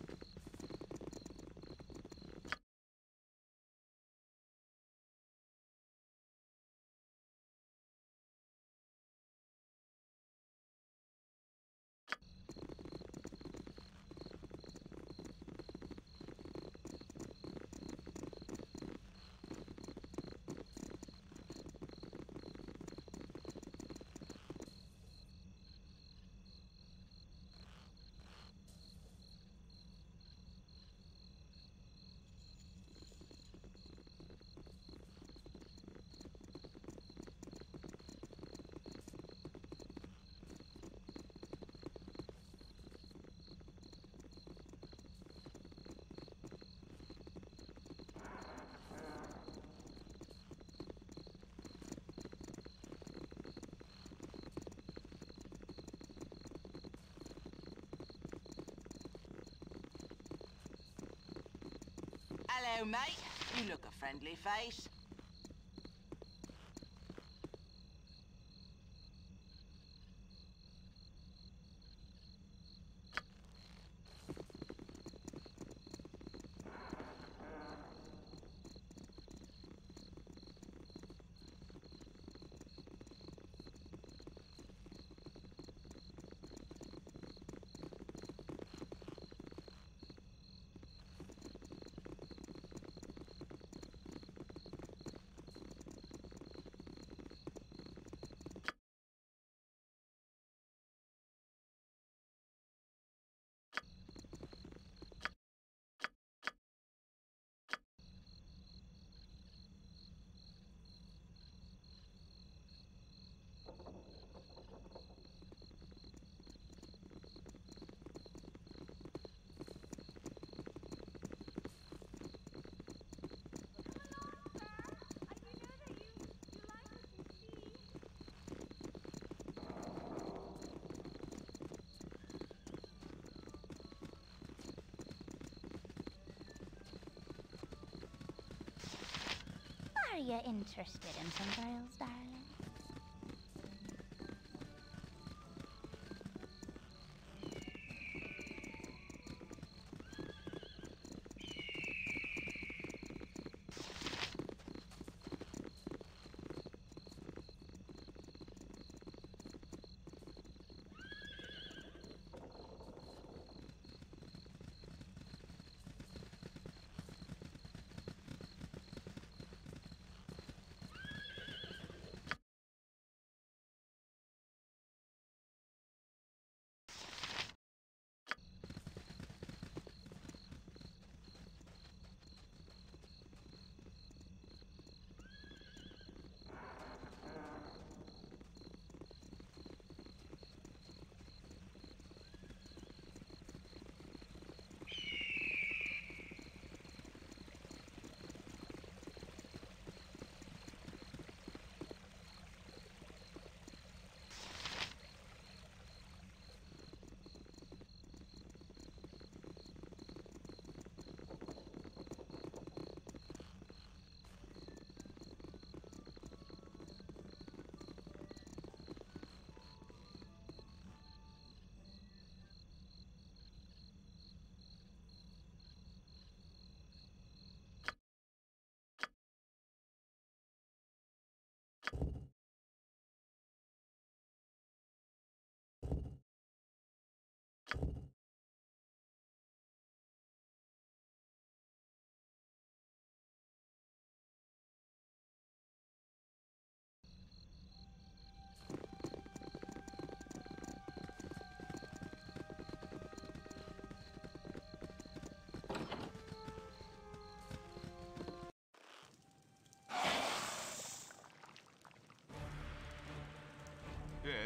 Hello, mate. You look a friendly face. Are you interested in some girls, darling?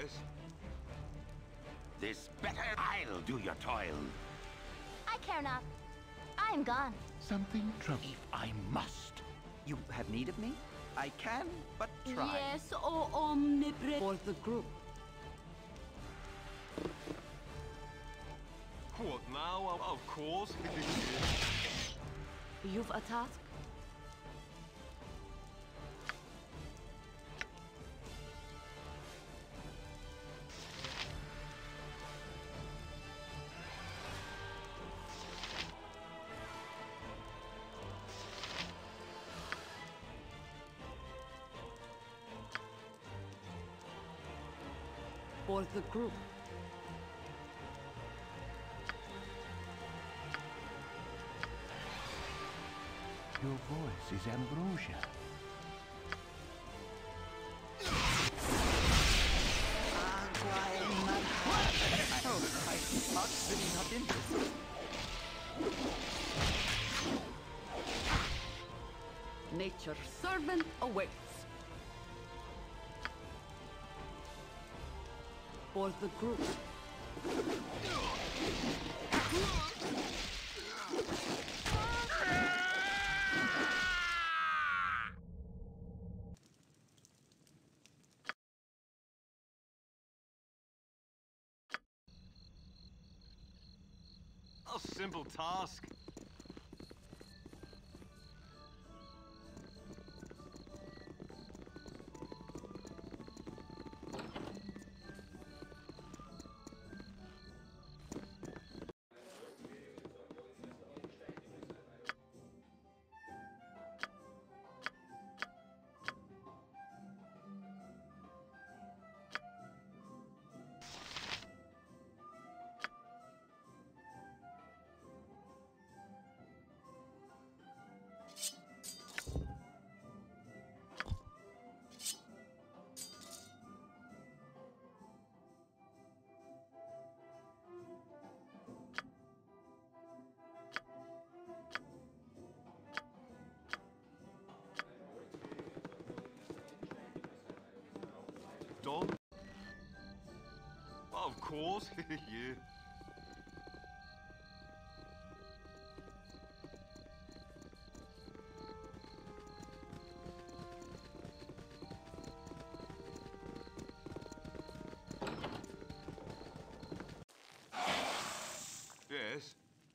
Yes? This better I'll do your toil. I care not. I'm gone. Something trouble. If I must. You have need of me? I can, but try. Yes, O omnipresent for the group. What now? Of course. You've a task? For the group. Your voice is ambrosia. Oh, I thought really not interested. Nature's servant awaits. For the group. A simple task. Done? Of course, yeah. Yes?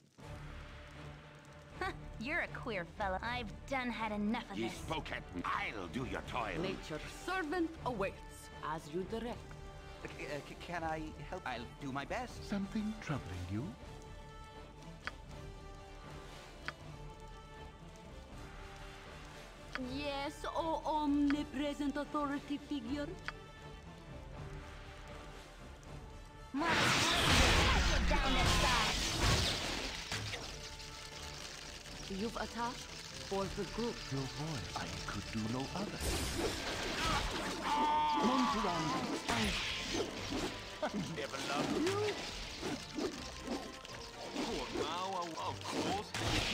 You're a queer fella. I've done had enough of Ye this. spoke at me. I'll do your toil. Nature's servant awaits, as you direct. Can I help? I'll do my best. Something troubling you? Yes, O omnipresent authority figure. My blade will cut you down to size. You've a task for the group. Your voice. I could do no other. Never loved you. What now? Of course.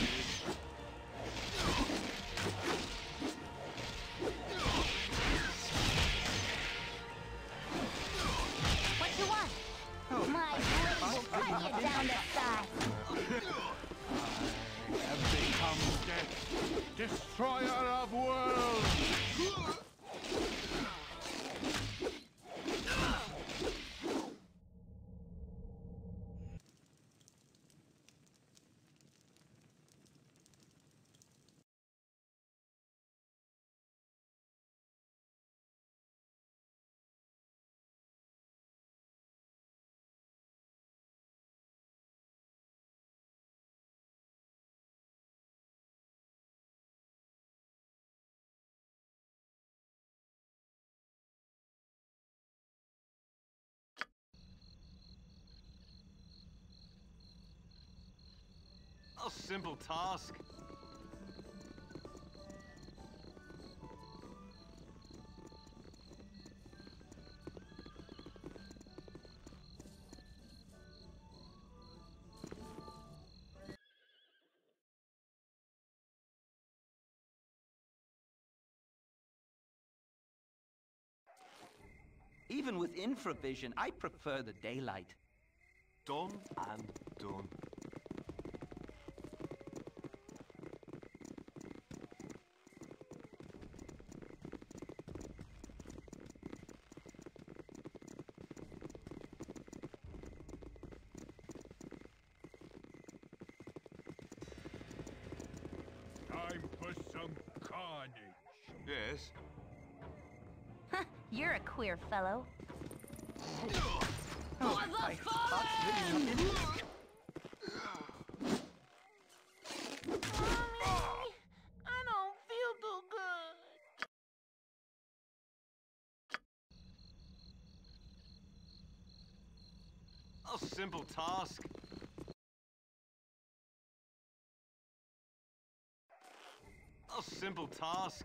What you want? My blade will cut you down to size. I have become death, destroyer of worlds. A simple task. Even with infravision, I prefer the daylight. Done and done. Time for some carnage. Yes. You're a queer fellow. Oh, my heart's really not in it. I don't feel too good. A simple task. A simple task.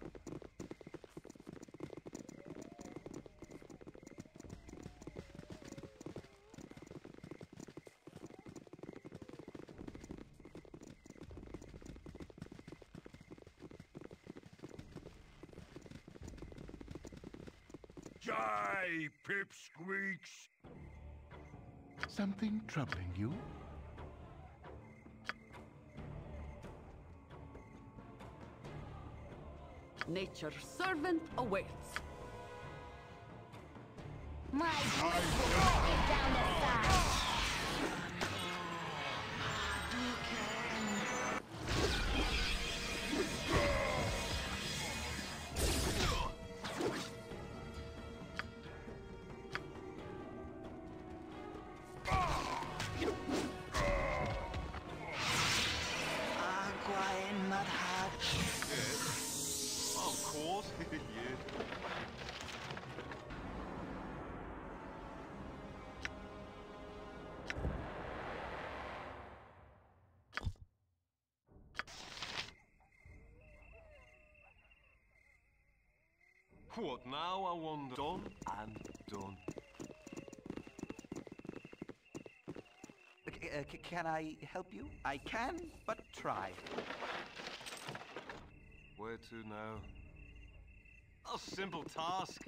Die, pipsqueaks! Something troubling you? Nature's servant awaits. My blade will cut you down to size. Of course, yeah. What now, I wonder? Done and done. Can I help you? I can, but try. Where to now? A simple task.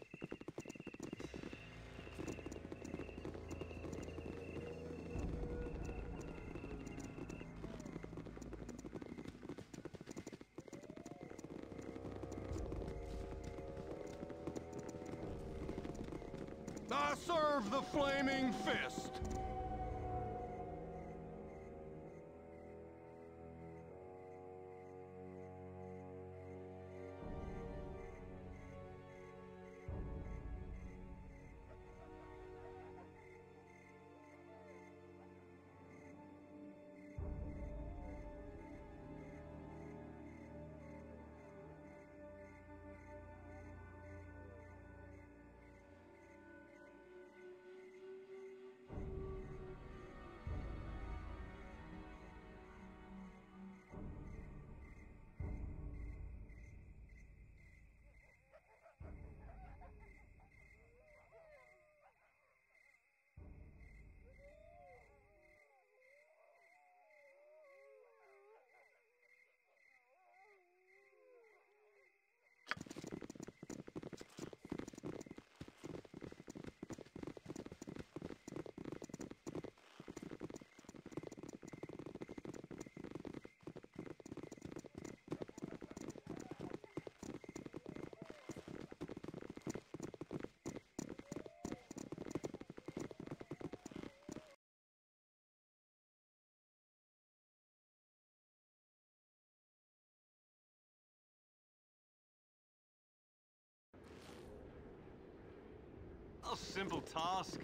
I serve the flaming fist! A simple task.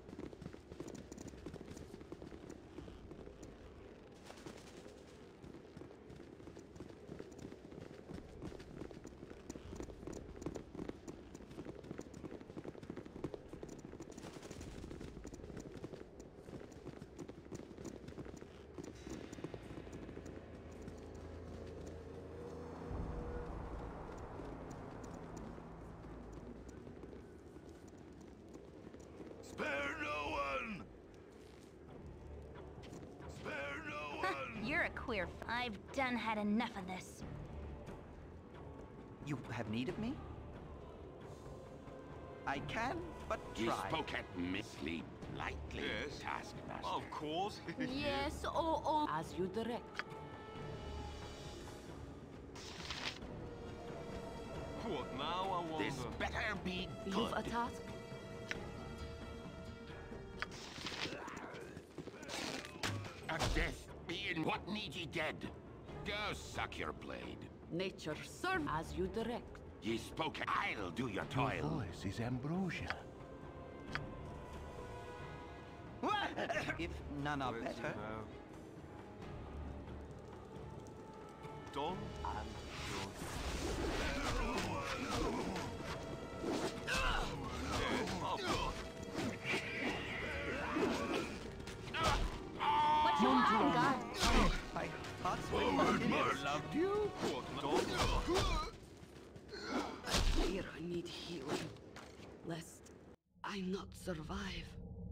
Spare no one! Spare no one! You're a queer. I've done had enough of this. You have need of me? I can but You try. spoke at me. Sleep lightly, Yes. taskmaster. Of course. Yes, oh, as you direct. What now, I wonder? This better be good. You've a task? A death being what need ye dead? Go suck your blade. Nature serve as you direct. Ye spoke. I'll do your Your toil. voice is ambrosia. If none are better. Done and done. What you want, guard? My heart's continuous. Loved you? Here I need healing, lest I not survive.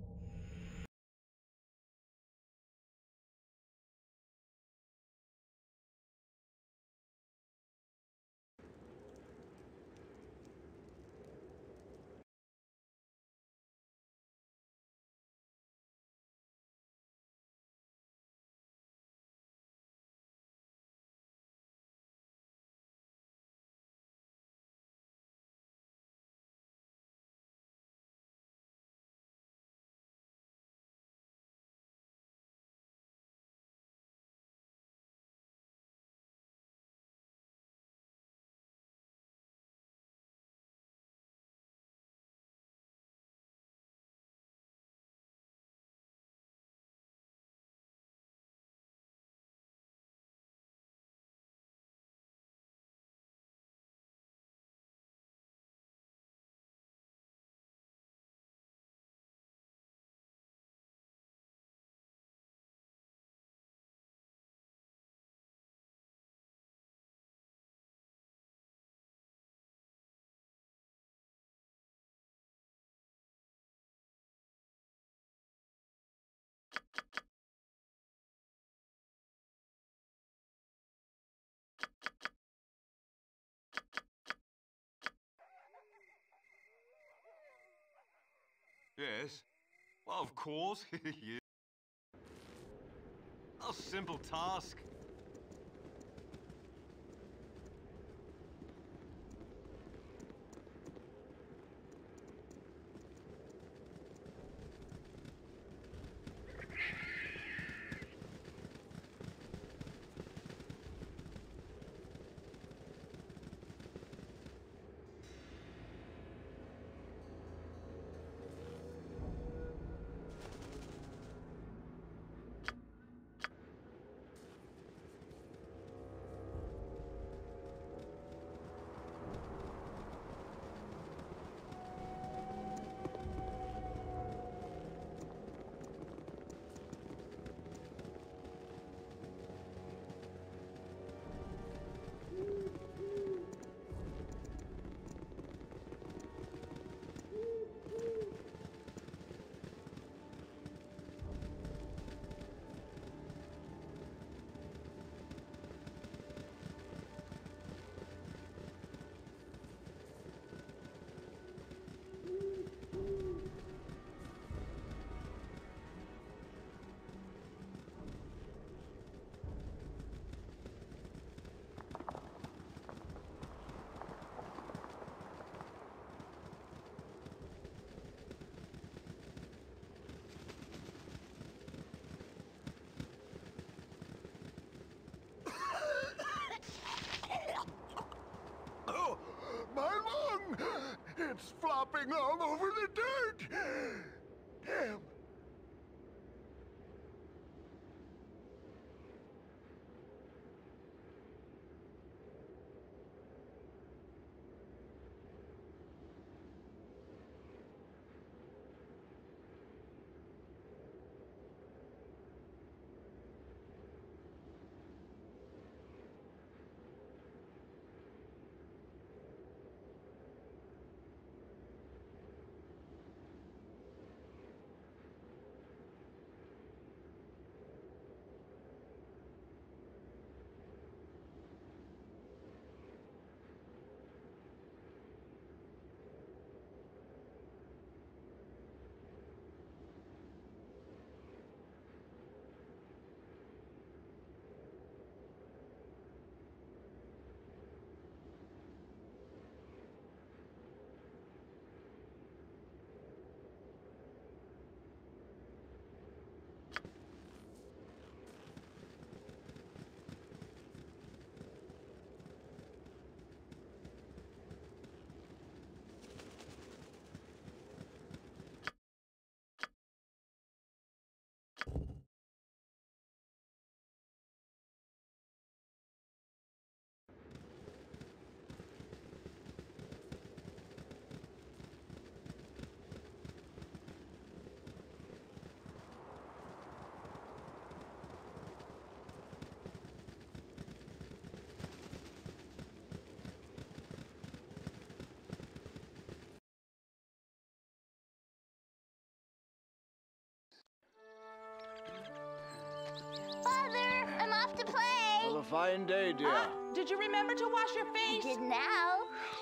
Yes. Well, of course. Yeah. A simple task. My lung! It's flopping all over the dirt! Damn! fine day, dear. Did you remember to wash your face? Did now.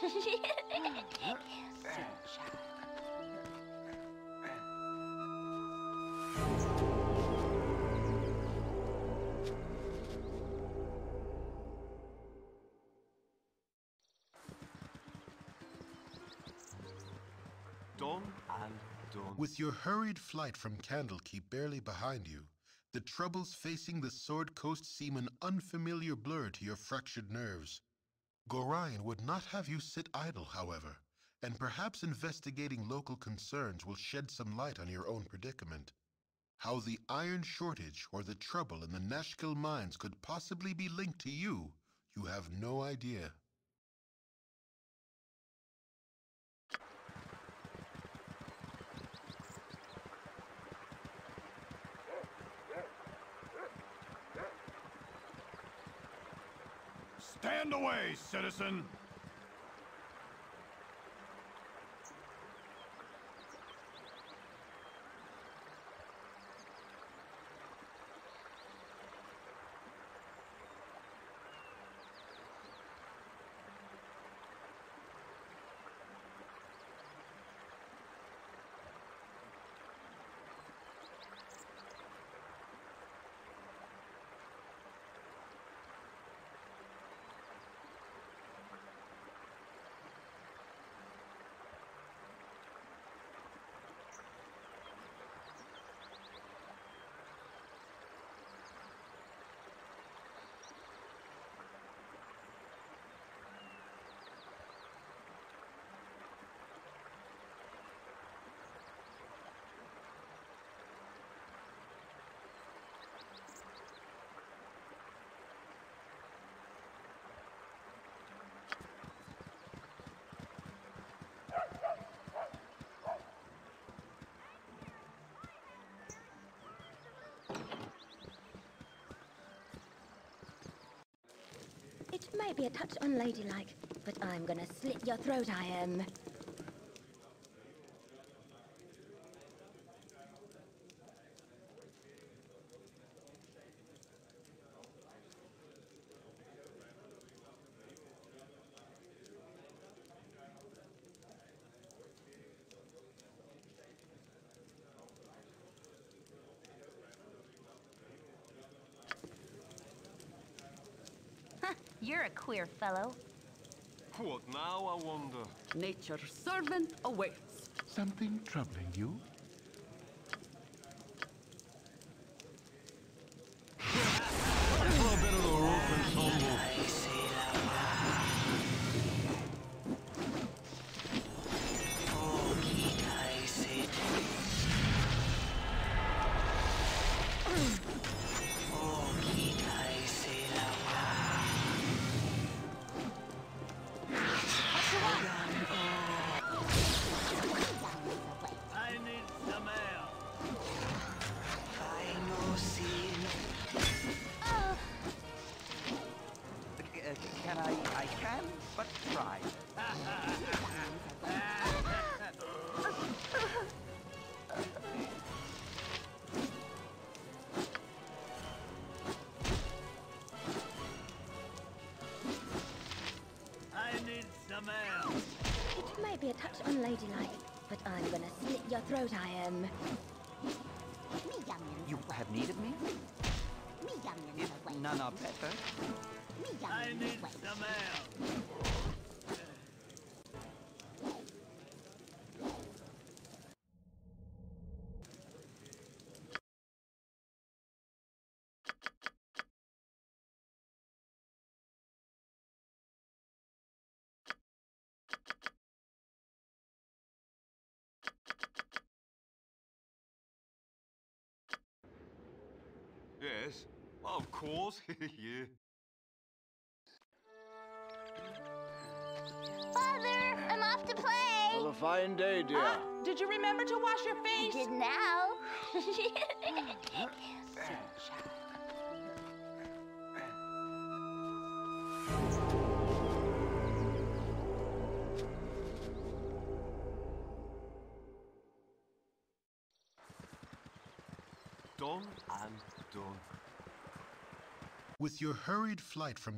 Done and done. With your hurried flight from Candlekeep barely behind you, the troubles facing the Sword Coast seem an unfamiliar blur to your fractured nerves. Gorion would not have you sit idle, however, and perhaps investigating local concerns will shed some light on your own predicament. How the iron shortage or the trouble in the Nashkel mines could possibly be linked to you, you have no idea. Stand away, citizen! It may be a touch unladylike, but I'm gonna slit your throat, I am. You're a queer fellow. What now, I wonder? Nature's servant awaits. Something troubling you? A little bit of the roof and tumble. I can, but try. I need some air. It may be a touch unladylike, but I'm gonna slit your throat, I am. You have need of me? If none are better. I need some air. Yes, well, of course, yeah. Father, I'm off to play. Have a fine day, dear. Did you remember to wash your face? Did now. Done and done. With your hurried flight from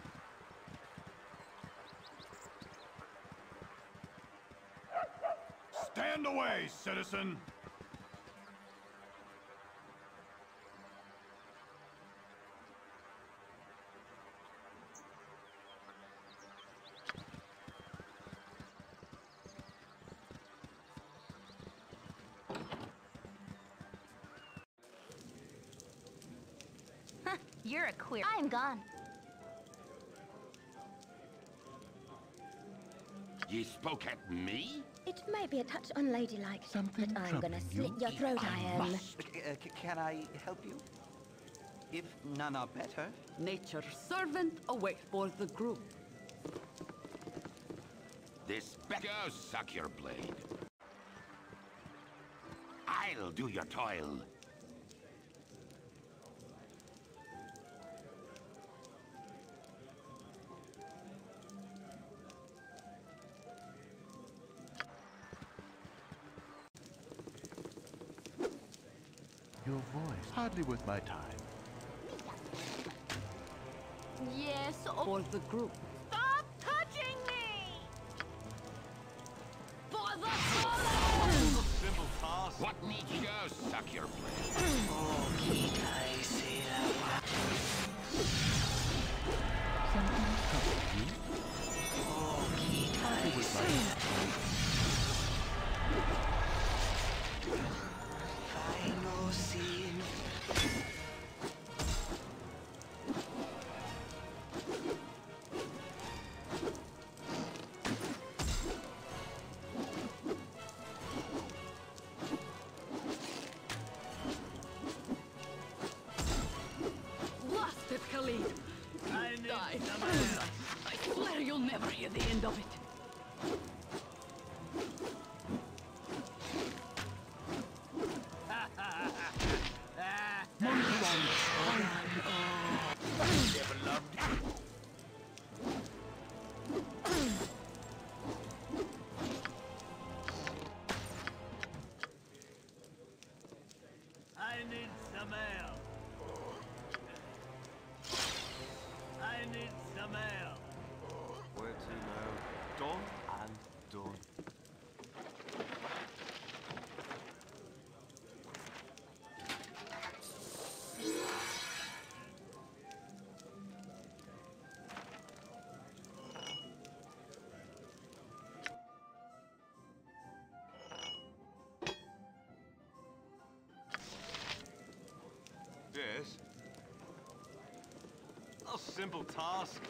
Stand away, citizen! You're a queer. I'm gone. Ye spoke at me? It may be a touch unladylike, but I'm gonna slit your throat iron. Can I help you? If none are better. Nature's servant away for the group. This go suck your blade. I'll do your toil. Your voice hardly worth my time. Yes, for the group. Stop touching me! For the fallen! Simple task. What need you go suck your blade? Something troubles you? Hardly worth my time. Final scene. Blasted Khalid! Die! I swear you'll never hear the end of it. I need some ale. I need some ale. Where to now? Done and done. Yes. A simple task.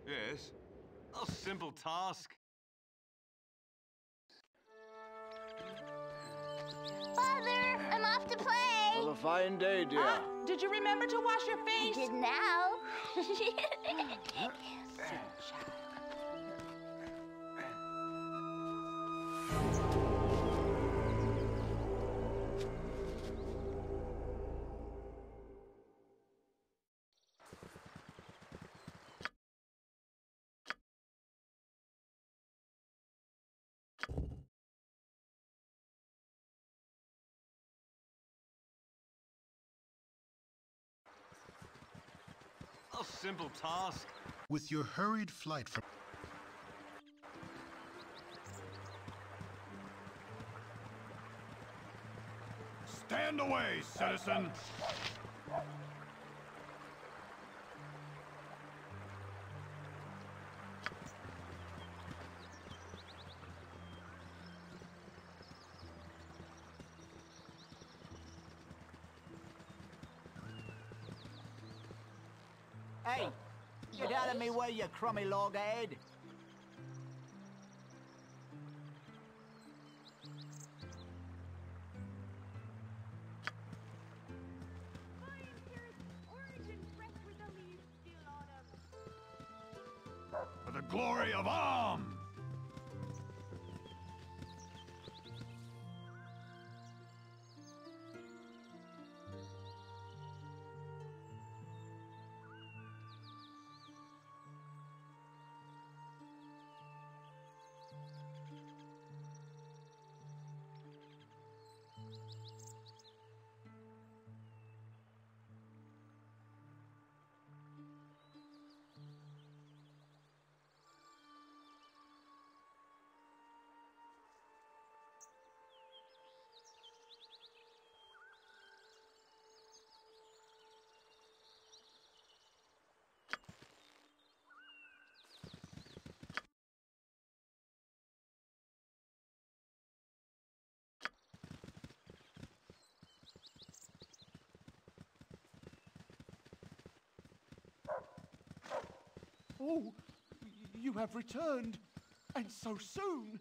Yes? A simple task. Father, I'm off to play. Have a fine day, dear. Ah, did you remember to wash your face? I did now. A simple task. With your hurried flight from... Stand away, citizen! Hey, get out of me way, you crummy loggerhead. For the glory of arms! Oh, you have returned, and so soon.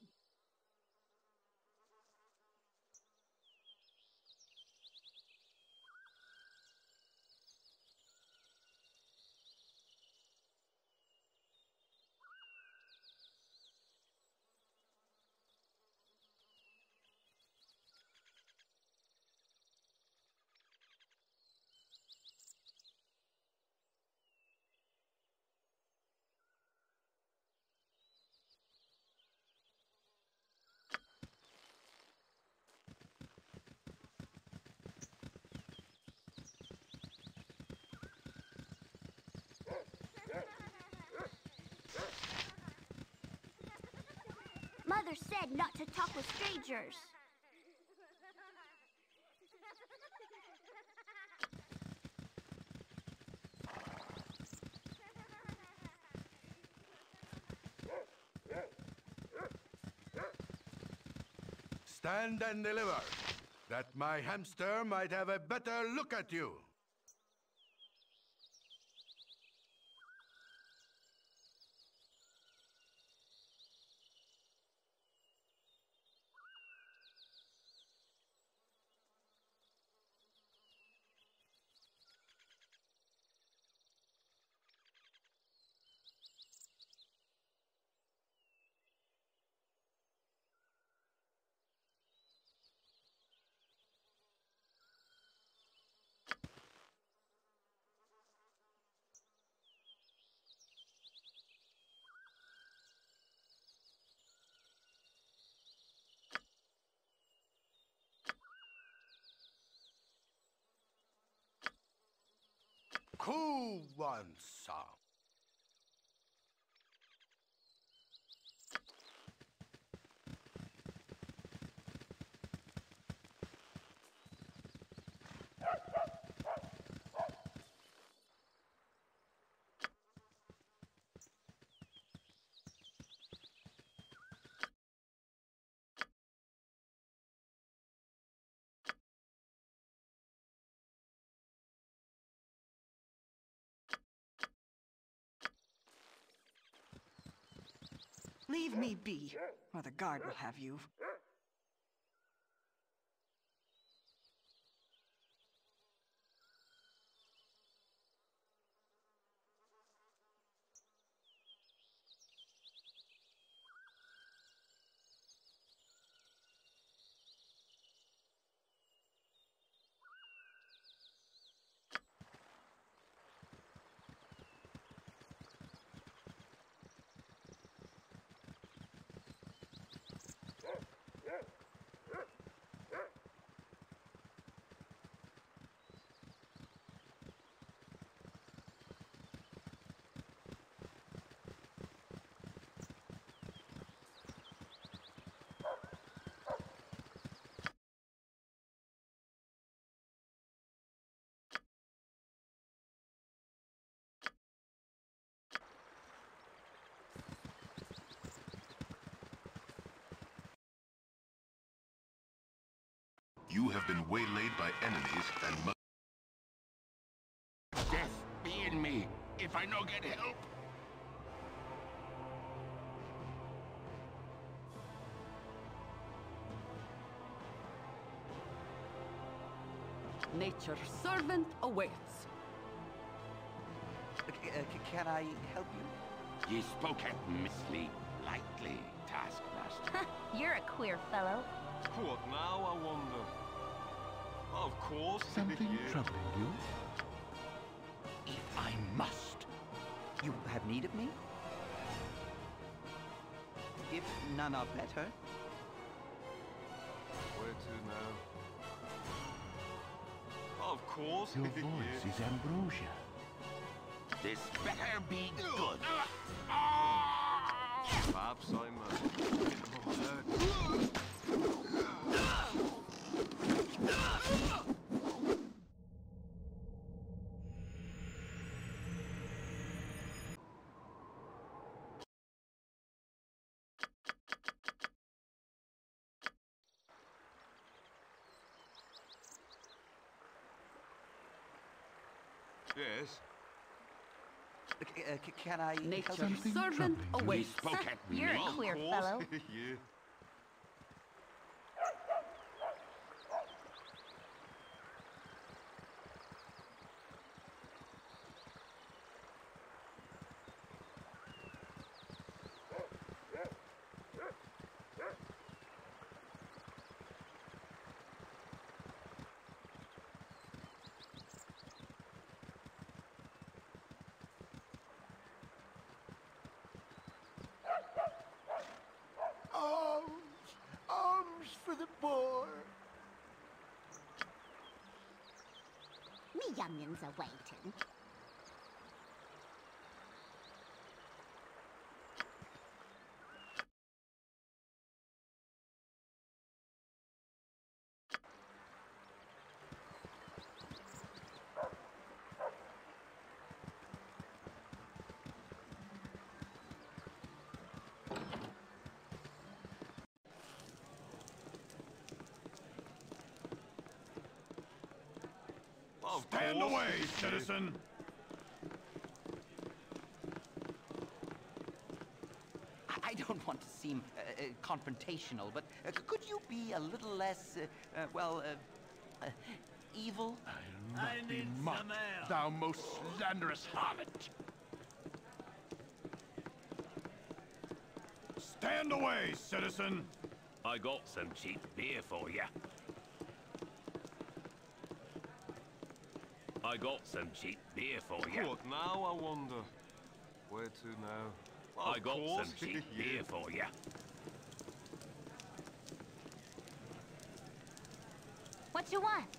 Mother said not to talk with strangers. Stand and deliver, that my hamster might have a better look at you. Who wants some? Leave me be, or the guard will have you. You have been waylaid by enemies and must... Death be in me if I no get help. Nature's servant awaits. Can I help you? Ye spoke at Missly lightly, taskmaster. You're a queer fellow. What now, I wonder? Of course. Something troubling you? If I must. You have need of me? If none are better. Where to now? Of course. Your voice is ambrosia. This better be good. Perhaps I must. Yes. Can I Nature's help you? servant awaits. Spoke at You're me. a queer fellow. Yeah. Arms for the poor. Me youngins are waiting. Stand away, citizen! I don't want to seem confrontational, but could you be a little less, evil? I'll not be mocked, thou most slanderous harlot! Stand away, citizen! I got some cheap beer for ya. I got some cheap beer for ya. What now, I wonder? Where to now? I got some cheap beer for ya. What you want?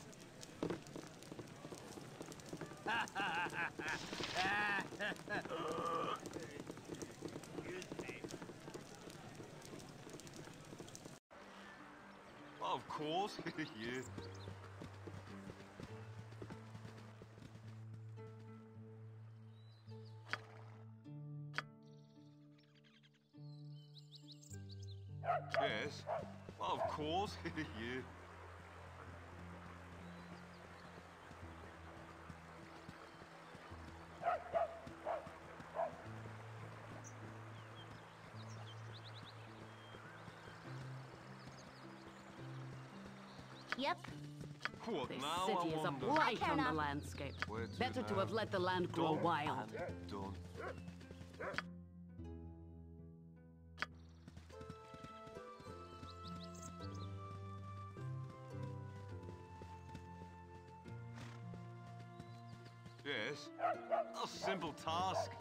Of course. Yeah. Yes, of course. Yeah. Yep. What This now, city I is a wonder? blight on the enough. landscape. Where to Better to now? have let the land grow Done wild. and done. Yes, a simple task.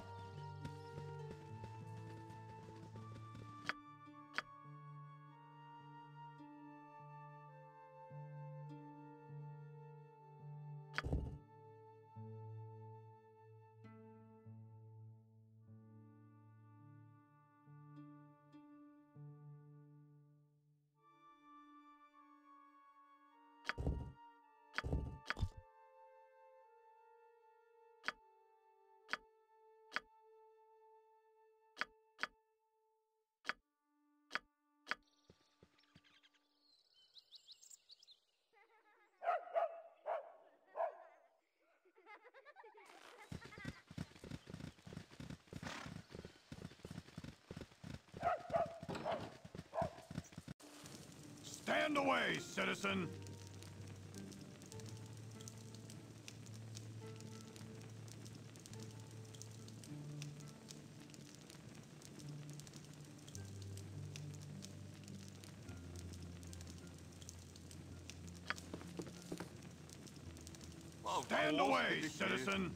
Stand away, citizen! Stand away, citizen!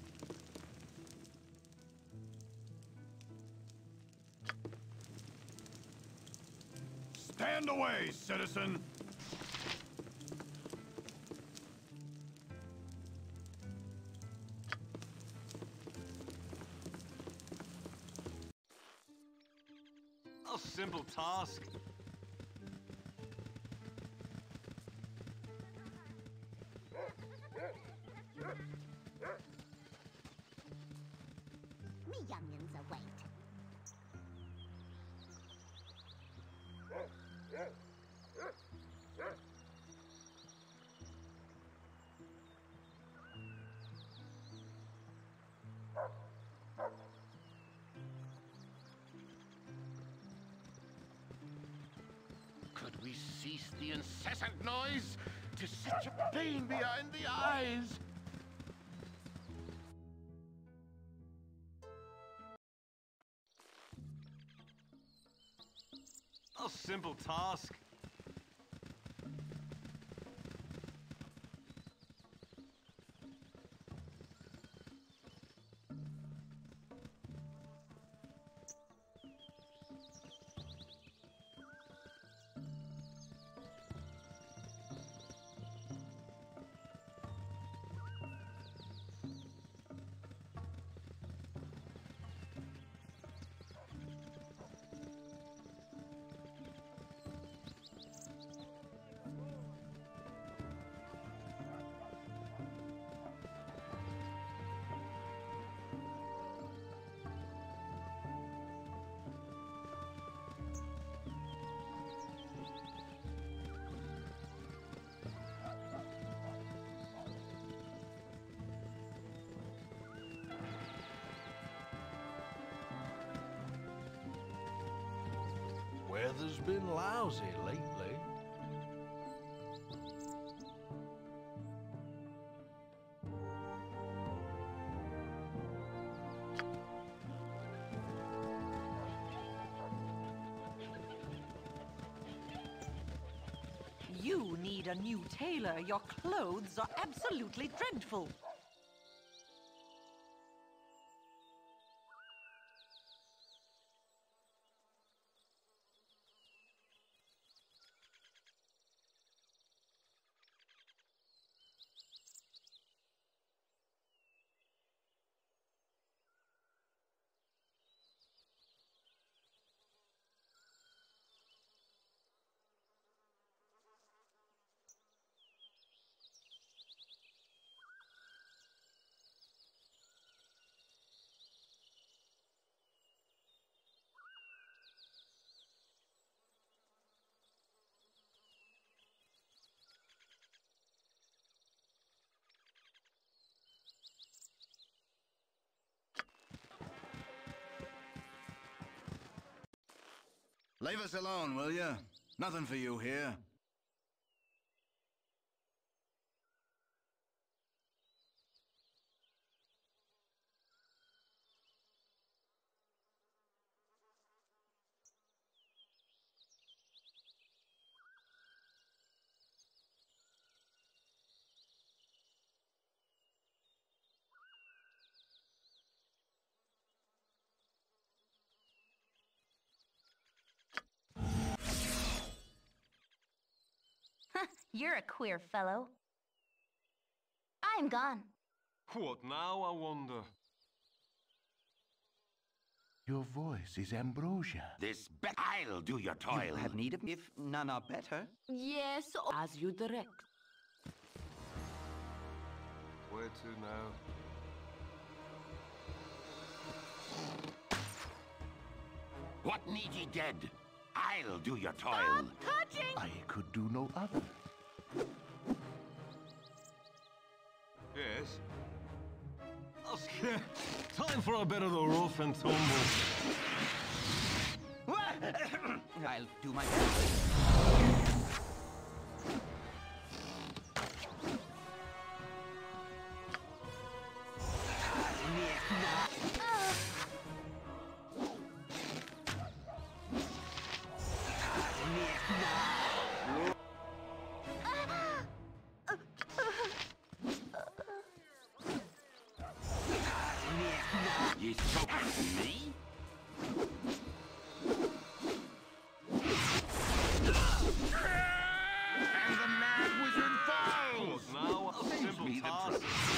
Stand away, citizen! A simple task. Me youngins await. Could we cease the incessant noise? 'Tis such a pain behind the eyes. A simple task. Weather's been lousy lately. You need a new tailor. Your clothes are absolutely dreadful. Leave us alone, will you? Nothing for you here. You're a queer fellow. I'm gone. What now, I wonder? Your voice is ambrosia. I'll do your toil. You have need of me if none are better. Yes, as you direct. Where to now? What need ye dead? I'll do your toil. Stop touching! I could do no other. Yes? Okay. Time for a bit of the rough and tumble. I'll do my best. Ye spoke to me? And the mad wizard falls! Now a simple task.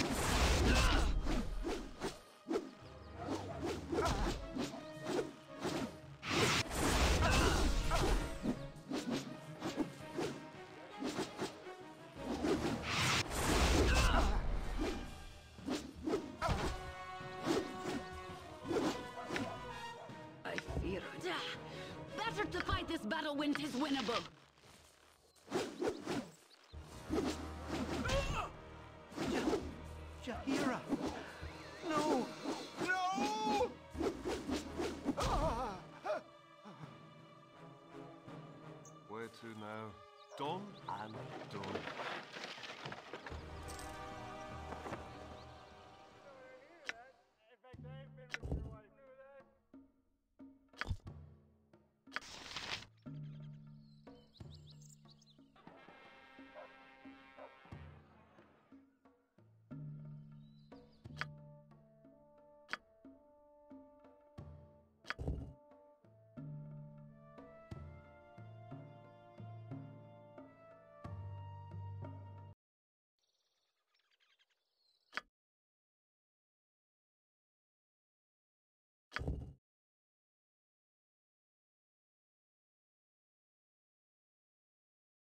I fear it. Better to fight this battle when 'tis winnable. Jahira! No! No! Where to now? Done and done.